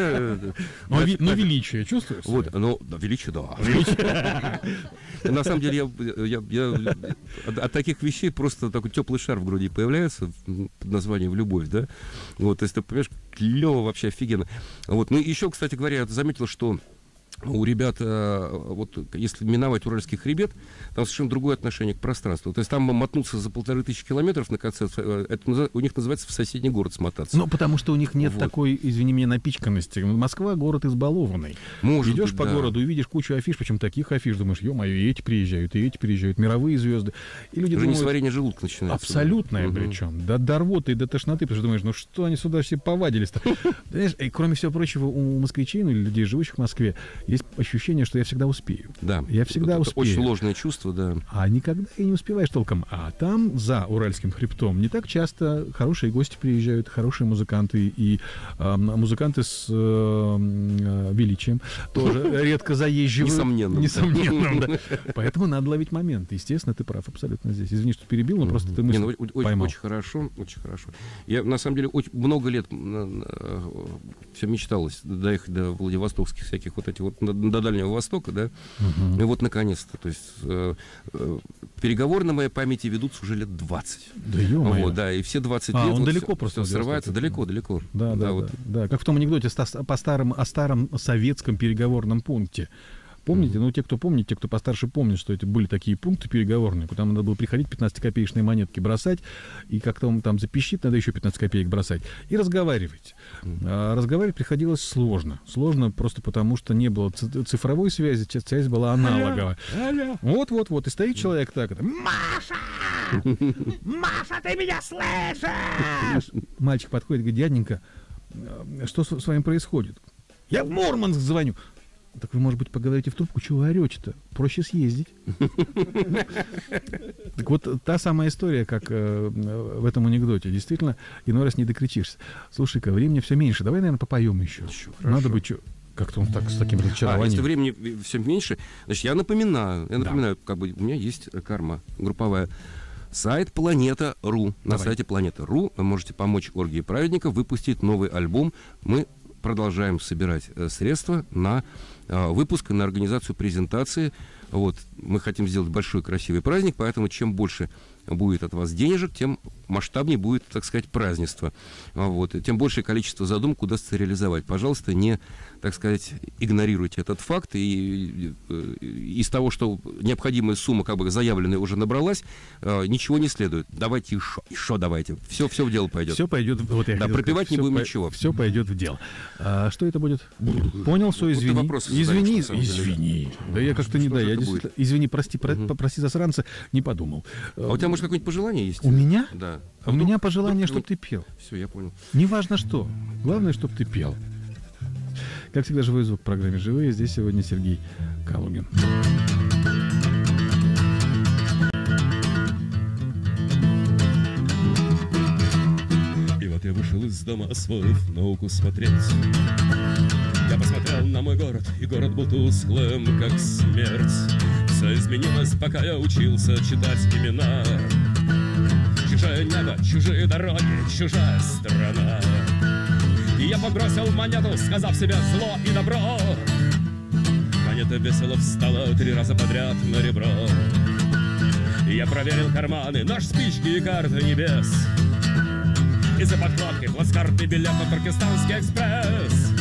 Но величие чувствуешь? Вот, величие, да. На самом деле, я от таких вещей просто такой теплый шар в груди появляется под названием «Любовь», да? Вот, то есть, ты понимаешь, клево, вообще офигенно. Вот, ну, еще, кстати говоря, я заметил, что у ребят, вот если миновать Уральский хребет, там совершенно другое отношение к пространству. То есть там мотнуться за 1500 километров на концерт, это у них называется в соседний город смотаться. Ну, потому что у них нет такой, извини меня, напичканности. Москва — город избалованный. Идешь по городу и видишь кучу афиш, причем таких афиш, думаешь, ё-моё, и эти приезжают, мировые звезды. И люди уже думают, несварение желудка начинается. Абсолютное причем. До рвоты и до тошноты, потому что думаешь, ну что они сюда все повадились-то? Понимаешь, и кроме всего прочего, у москвичей, ну или людей, живущих в Москве, есть ощущение, что я всегда успею. Да. Я всегда это успею. Очень ложное чувство, да. А никогда и не успеваешь толком. А там, за Уральским хребтом, не так часто хорошие гости приезжают, хорошие музыканты, и музыканты с величием тоже редко заезживают. Несомненно, да. Поэтому надо ловить момент. Естественно, ты прав абсолютно здесь. Извини, что перебил, но просто ты мысль поймал. Очень хорошо, очень хорошо. Я, на самом деле, очень много лет все мечталось доехать до владивостокских всяких вот этих вот, до Дальнего Востока, да, и вот наконец-то, то есть переговоры на моей памяти ведутся уже лет 20. Да, ё-моё. Вот, да, и все 20 лет он вот далеко все, просто все срывается, далеко. Да, как в том анекдоте о старом советском переговорном пункте. Помните? Ну, те, кто помнит, те, кто постарше помнят, что это были такие пункты переговорные, куда надо было приходить, 15-копеечные монетки бросать, и как-то он там запищит, надо еще 15 копеек бросать, и разговаривать. А разговаривать приходилось сложно. Сложно просто потому, что не было цифровой связи, связь была аналоговая. Вот. И стоит человек так, Маша! Маша, ты меня слышишь? Мальчик подходит и говорит, дяденька, что с вами происходит? Я в Мурманск звоню. Так вы, может быть, поговорите в трубку, чего вы орете-то? Проще съездить. Так вот, та самая история, как в этом анекдоте. Действительно, иной раз не докричишься. Слушай-ка, времени все меньше. Давай, наверное, попоем еще. Надо быть... Как-то он так, с таким разочарованием. Если времени все меньше, значит, я напоминаю, как бы у меня есть карма групповая. Сайт Планета.ру. На сайте Планета.ру вы можете помочь Оргии Праведников выпустить новый альбом. Мы продолжаем собирать средства на выпуск, на организацию презентации. Вот. Мы хотим сделать большой красивый праздник, поэтому чем больше будет от вас денежек, тем масштабнее будет, так сказать, празднество. Вот. И тем большее количество задумок удастся реализовать. Пожалуйста, не, так сказать, игнорируйте этот факт. И из того, что необходимая сумма, как бы заявленная, уже набралась, ничего не следует. Давайте еще давайте. Все в дело пойдет. Все пойдет. Вот я пропивать сказать, не будем ничего. Все пойдет в дело. А что это будет? Понял, все, извини. Извини. Да я как-то не да. Я действительно, извини, прости засранца, не подумал. А у тебя, может, какое-нибудь пожелание есть? У меня? Да. У меня пожелание, чтобы ты пел. Все, я понял. Неважно что. Главное, чтобы ты пел. Как всегда, живой звук в программе «Живые». Здесь сегодня Сергей Калугин. И вот я вышел из дома, освоив науку смотреть. Я посмотрел на мой город, и город был тусклым, как смерть. Все изменилось, пока я учился читать имена. Чужое небо, чужие дороги, чужая страна. И я подбросил монету, сказав себе зло и добро. Монета весело встала 3 раза подряд на ребро. И я проверил карманы, нож, спички и карты небес. И за подкладкой плацкартный билет на Туркестанский экспресс.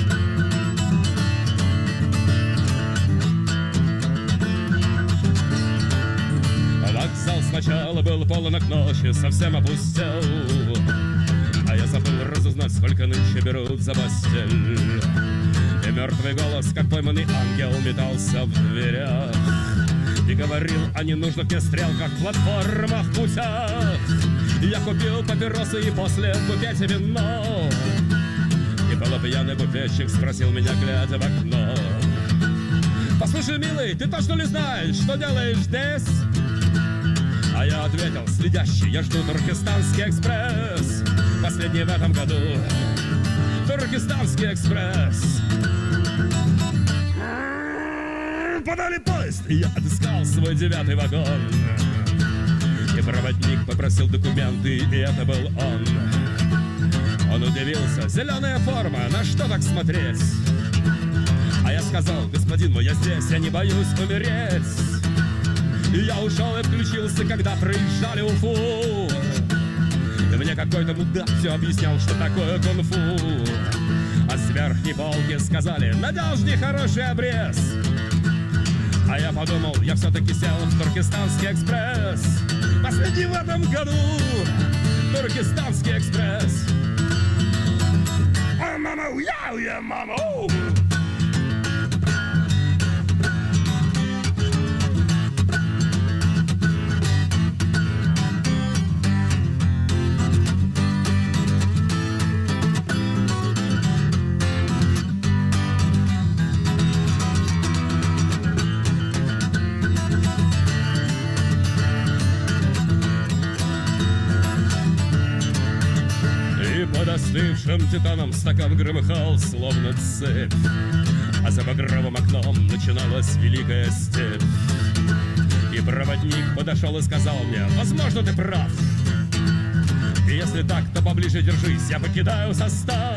Вокзал сначала был полон к ночи, совсем опустел. А я забыл разузнать, сколько нынче берут за постель. И мертвый голос, как пойманный ангел, метался в дверях и говорил о ненужных мне стрелках, платформах, путях. Я купил папиросы и после в буфете вино. И полупьяный буфетчик спросил меня, глядя в окно: послушай, милый, ты точно ли знаешь, что делаешь здесь? А я ответил, следящий, я жду Туркестанский экспресс. Последний в этом году Туркестанский экспресс. Подали поезд, и я отыскал свой 9-й вагон. И проводник попросил документы, и это был он. Он удивился, зеленая форма, на что так смотреть? А я сказал, господин мой, я здесь, я не боюсь умереть. И я ушел и включился, когда проезжали Уфу. И мне какой-то мудак все объяснял, что такое кунг-фу. А с верхней полки сказали, надежный хороший обрез. А я подумал, я все-таки сел в Туркестанский экспресс. Последний в этом году Туркестанский экспресс. А мама, я мама. Под остывшим титаном стакан громыхал, словно цепь, а за багровым окном начиналась великая степь. И проводник подошел и сказал мне, возможно, ты прав. И если так, то поближе держись, я покидаю состав.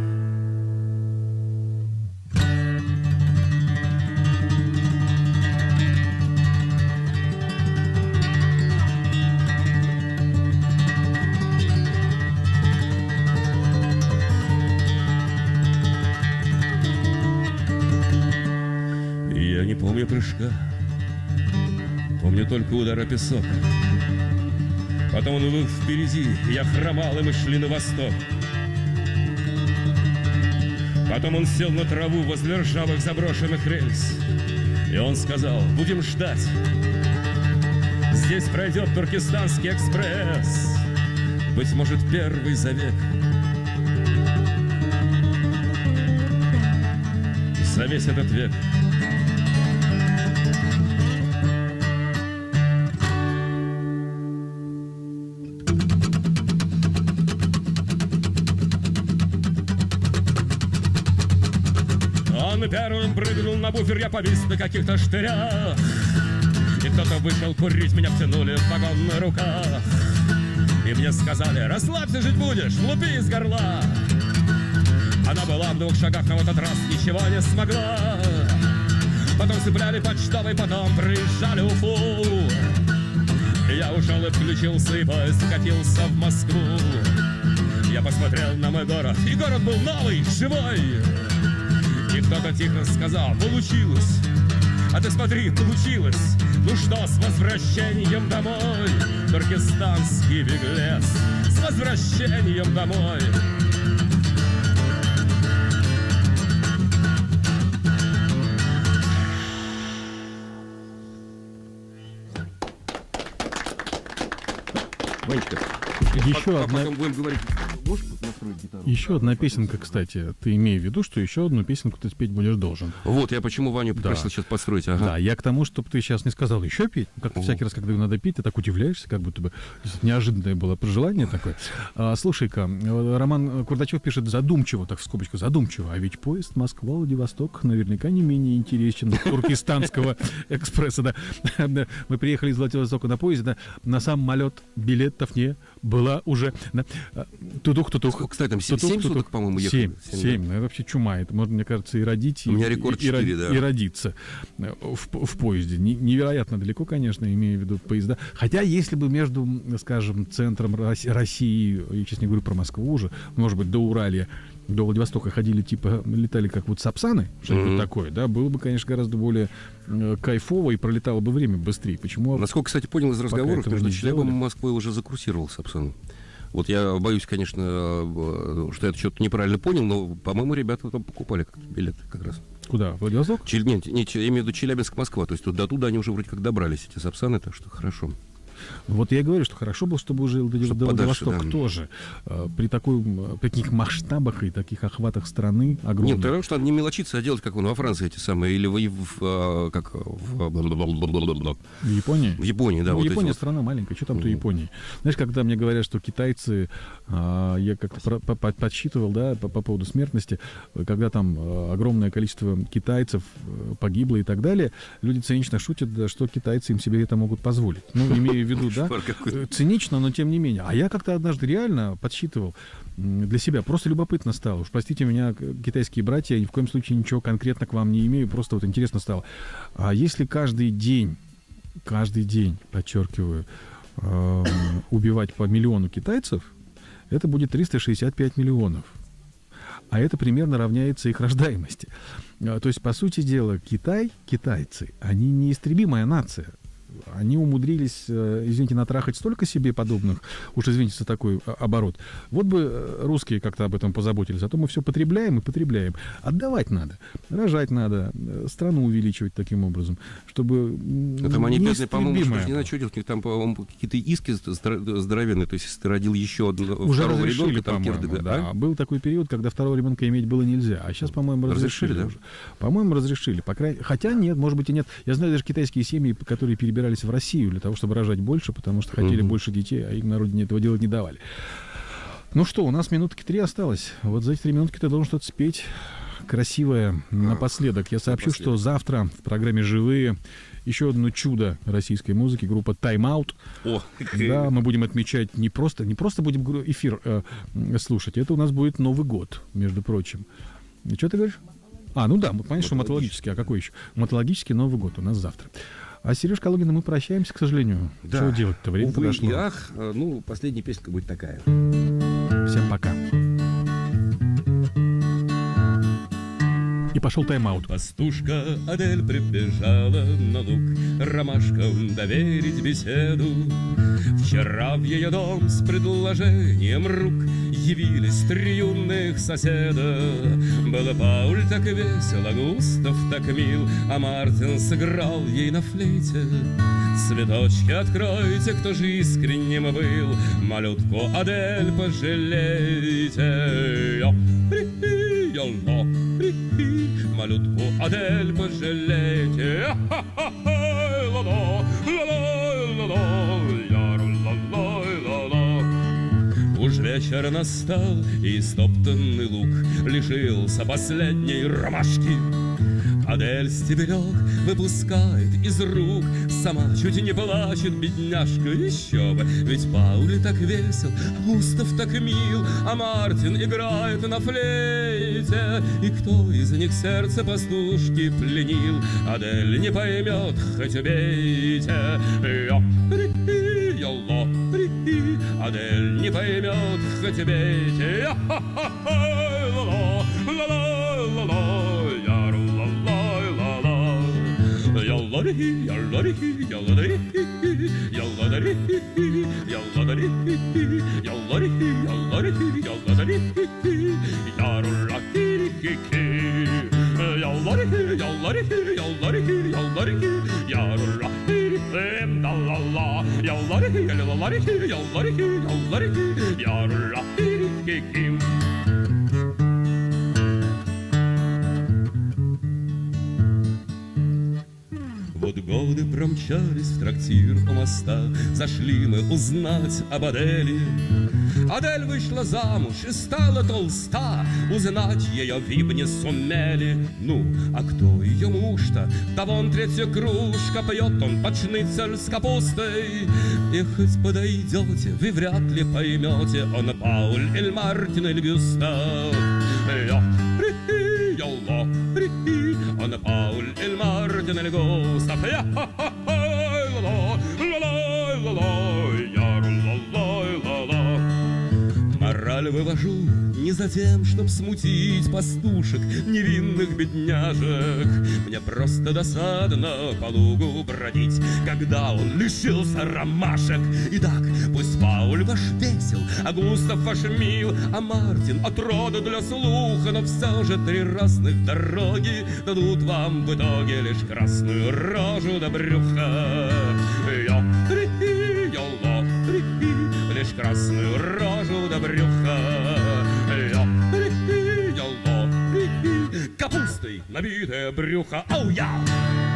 Я не помню прыжка, помню только удар о песок. Потом он был впереди, я хромал, и мы шли на восток. Потом он сел на траву возле ржавых заброшенных рельс. И он сказал, будем ждать. Здесь пройдет Туркестанский экспресс. Быть может, первый за век. За весь этот век. Он первым прыгнул на буфер, я повис на каких-то штырях. И кто-то вышел курить, меня втянули в вагон на руках. И мне сказали, расслабься, жить будешь, лупи из горла. Она была в 2 шагах, но в этот раз ничего не смогла. Потом цепляли почтовый, потом проезжали Уфу. И я ушел и включился, и поезд катился в Москву. Я посмотрел на мой город, и город был новый, живой. И кто-то тихо сказал, получилось. А ты смотри, получилось. Ну что, с возвращением домой, туркестанский беглец, с возвращением домой. Ванечка, еще одна песенка, кстати. Ты имей в виду, что еще одну песенку ты спеть будешь должен. Вот, я почему Ваню попросил сейчас подстроить. Ага. Да, я к тому, чтобы ты сейчас не сказал еще петь. Как всякий раз, когда надо петь, ты так удивляешься, как будто бы неожиданное было пожелание такое. Слушай-ка, Роман Курдачев пишет задумчиво, так в скобочку, задумчиво. А ведь поезд Москва-Владивосток наверняка не менее интересен Туркестанского экспресса. Да. Мы приехали из Владивостока на поезде, на самолет билетов не было уже. Тутух-тутух. Кстати, там 7 суток, по-моему, ехали. 7. Ну, это вообще чума. Это можно, мне кажется, и родить, у меня рекорд 4, и родиться в поезде. Невероятно далеко, конечно, имею в виду поезда. Хотя, если бы между, скажем, центром России, я сейчас не говорю про Москву уже, может быть, до Уралья, до Владивостока ходили, типа, летали как вот сапсаны, что-нибудь такое, да, было бы, конечно, гораздо более кайфово и пролетало бы время быстрее. Почему? Насколько, кстати, понял из разговоров, между Челябом и Москвой уже закурсировал сапсан. Вот я боюсь, конечно, что я что-то неправильно понял, но, по-моему, ребята там покупали билеты как раз. Куда? Владивосток? Нет, я имею в виду Челябинск-Москва. То есть туда они уже вроде как добрались, эти сапсаны, так что хорошо. Вот я и говорю, что хорошо было, чтобы уже Владивосток тоже при таких масштабах и таких охватах страны огромных. Нет, потому что надо не мелочиться, а делать, как во Франции эти самые, или в Японии? В Японии, да. Вот Япония страна маленькая, что там-то Японии? Знаешь, когда мне говорят, что китайцы, я как-то подсчитывал, да, по поводу смертности, когда там огромное количество китайцев погибло и так далее, люди цинично шутят, да, что китайцы им себе это могут позволить. Ну, имею в виду, да, цинично, но тем не менее. А я как-то однажды реально подсчитывал для себя, просто любопытно стало. Уж простите меня, китайские братья, я ни в коем случае ничего конкретно к вам не имею, просто вот интересно стало. А если каждый день, подчеркиваю, убивать по миллиону китайцев, это будет 365 миллионов. А это примерно равняется их рождаемости. То есть, по сути дела, китайцы, они неистребимая нация. Они умудрились, извините, натрахать столько себе подобных, уж извините за такой оборот. Вот бы русские как-то об этом позаботились, а то мы все потребляем и потребляем. Отдавать надо, рожать надо, страну увеличивать таким образом, чтобы там они, бедные, по-моему, не знаю, что делать, у них там, по-моему, какие-то иски здоровенные, то есть если ты родил еще одного, уже второго разрешили, ребенка, там кирдыга, да? Был такой период, когда второго ребенка иметь было нельзя, а сейчас, по-моему, разрешили да? Уже. По-моему, разрешили, хотя нет, может быть и нет. Я знаю даже китайские семьи, которые перебирались в Россию для того, чтобы рожать больше, потому что хотели больше детей, а им на родине этого делать не давали. Ну что, у нас минутки 3 осталось. Вот за эти 3 минутки ты должен что-то спеть красивое напоследок. Я сообщу, что завтра в программе «Живые» еще одно чудо российской музыки, группа Time Out. Да, мы будем отмечать не просто будем эфир слушать, это у нас будет Новый год, между прочим. И что ты говоришь? Ну да, понятно, что матологический, а какой еще? Матологический Новый год у нас завтра. А с Сережей Калугиным мы прощаемся, к сожалению. Да. Что делать-то? Время подошло. Последняя песенка будет такая. Всем пока. И пошел тайм-аут. Пастушка Адель прибежала на луг ромашкам доверить беседу. Вчера в ее дом с предложением рук явились 3 юных соседа. Было Пауль так весело, Густав так мил, а Мартин сыграл ей на флейте. Цветочки откройте, кто же искренним был, малютку Адель пожалейте. Малютку Адель пожалейте. Уж вечер настал, и стоптанный луг лишился последней ромашки. Адель стебелек выпускает из рук, сама чуть не плачет, бедняжка, еще бы. Ведь Паули так весел, Густав так мил, а Мартин играет на флейте. И кто из них сердце пастушки пленил, Адель не поймет, хоть убейте. Адель не поймет, хоть убейте. Вот годы промчались в трактир у моста, зашли мы узнать об Адели. Адель вышла замуж и стала толста, узнать ее виб не сумели. Ну, а кто ее муж-то? Да вон 3-я кружка, пьет он под шницель с капустой. И хоть подойдете, вы вряд ли поймете, он Пауль или Мартин или Густав. Он Пауль или Мартин или Густав. Мораль вывожу не за тем, чтоб смутить пастушек, невинных бедняжек. Мне просто досадно по лугу бродить, когда он лишился ромашек. Итак, пусть Пауль ваш весел, а Густав ваш мил, а Мартин отрода для слуха, но все же 3 разных дороги дадут вам в итоге лишь красную рожу до брюха. беречь красную рожу до брюха. Капустой набитое брюхо, оу я!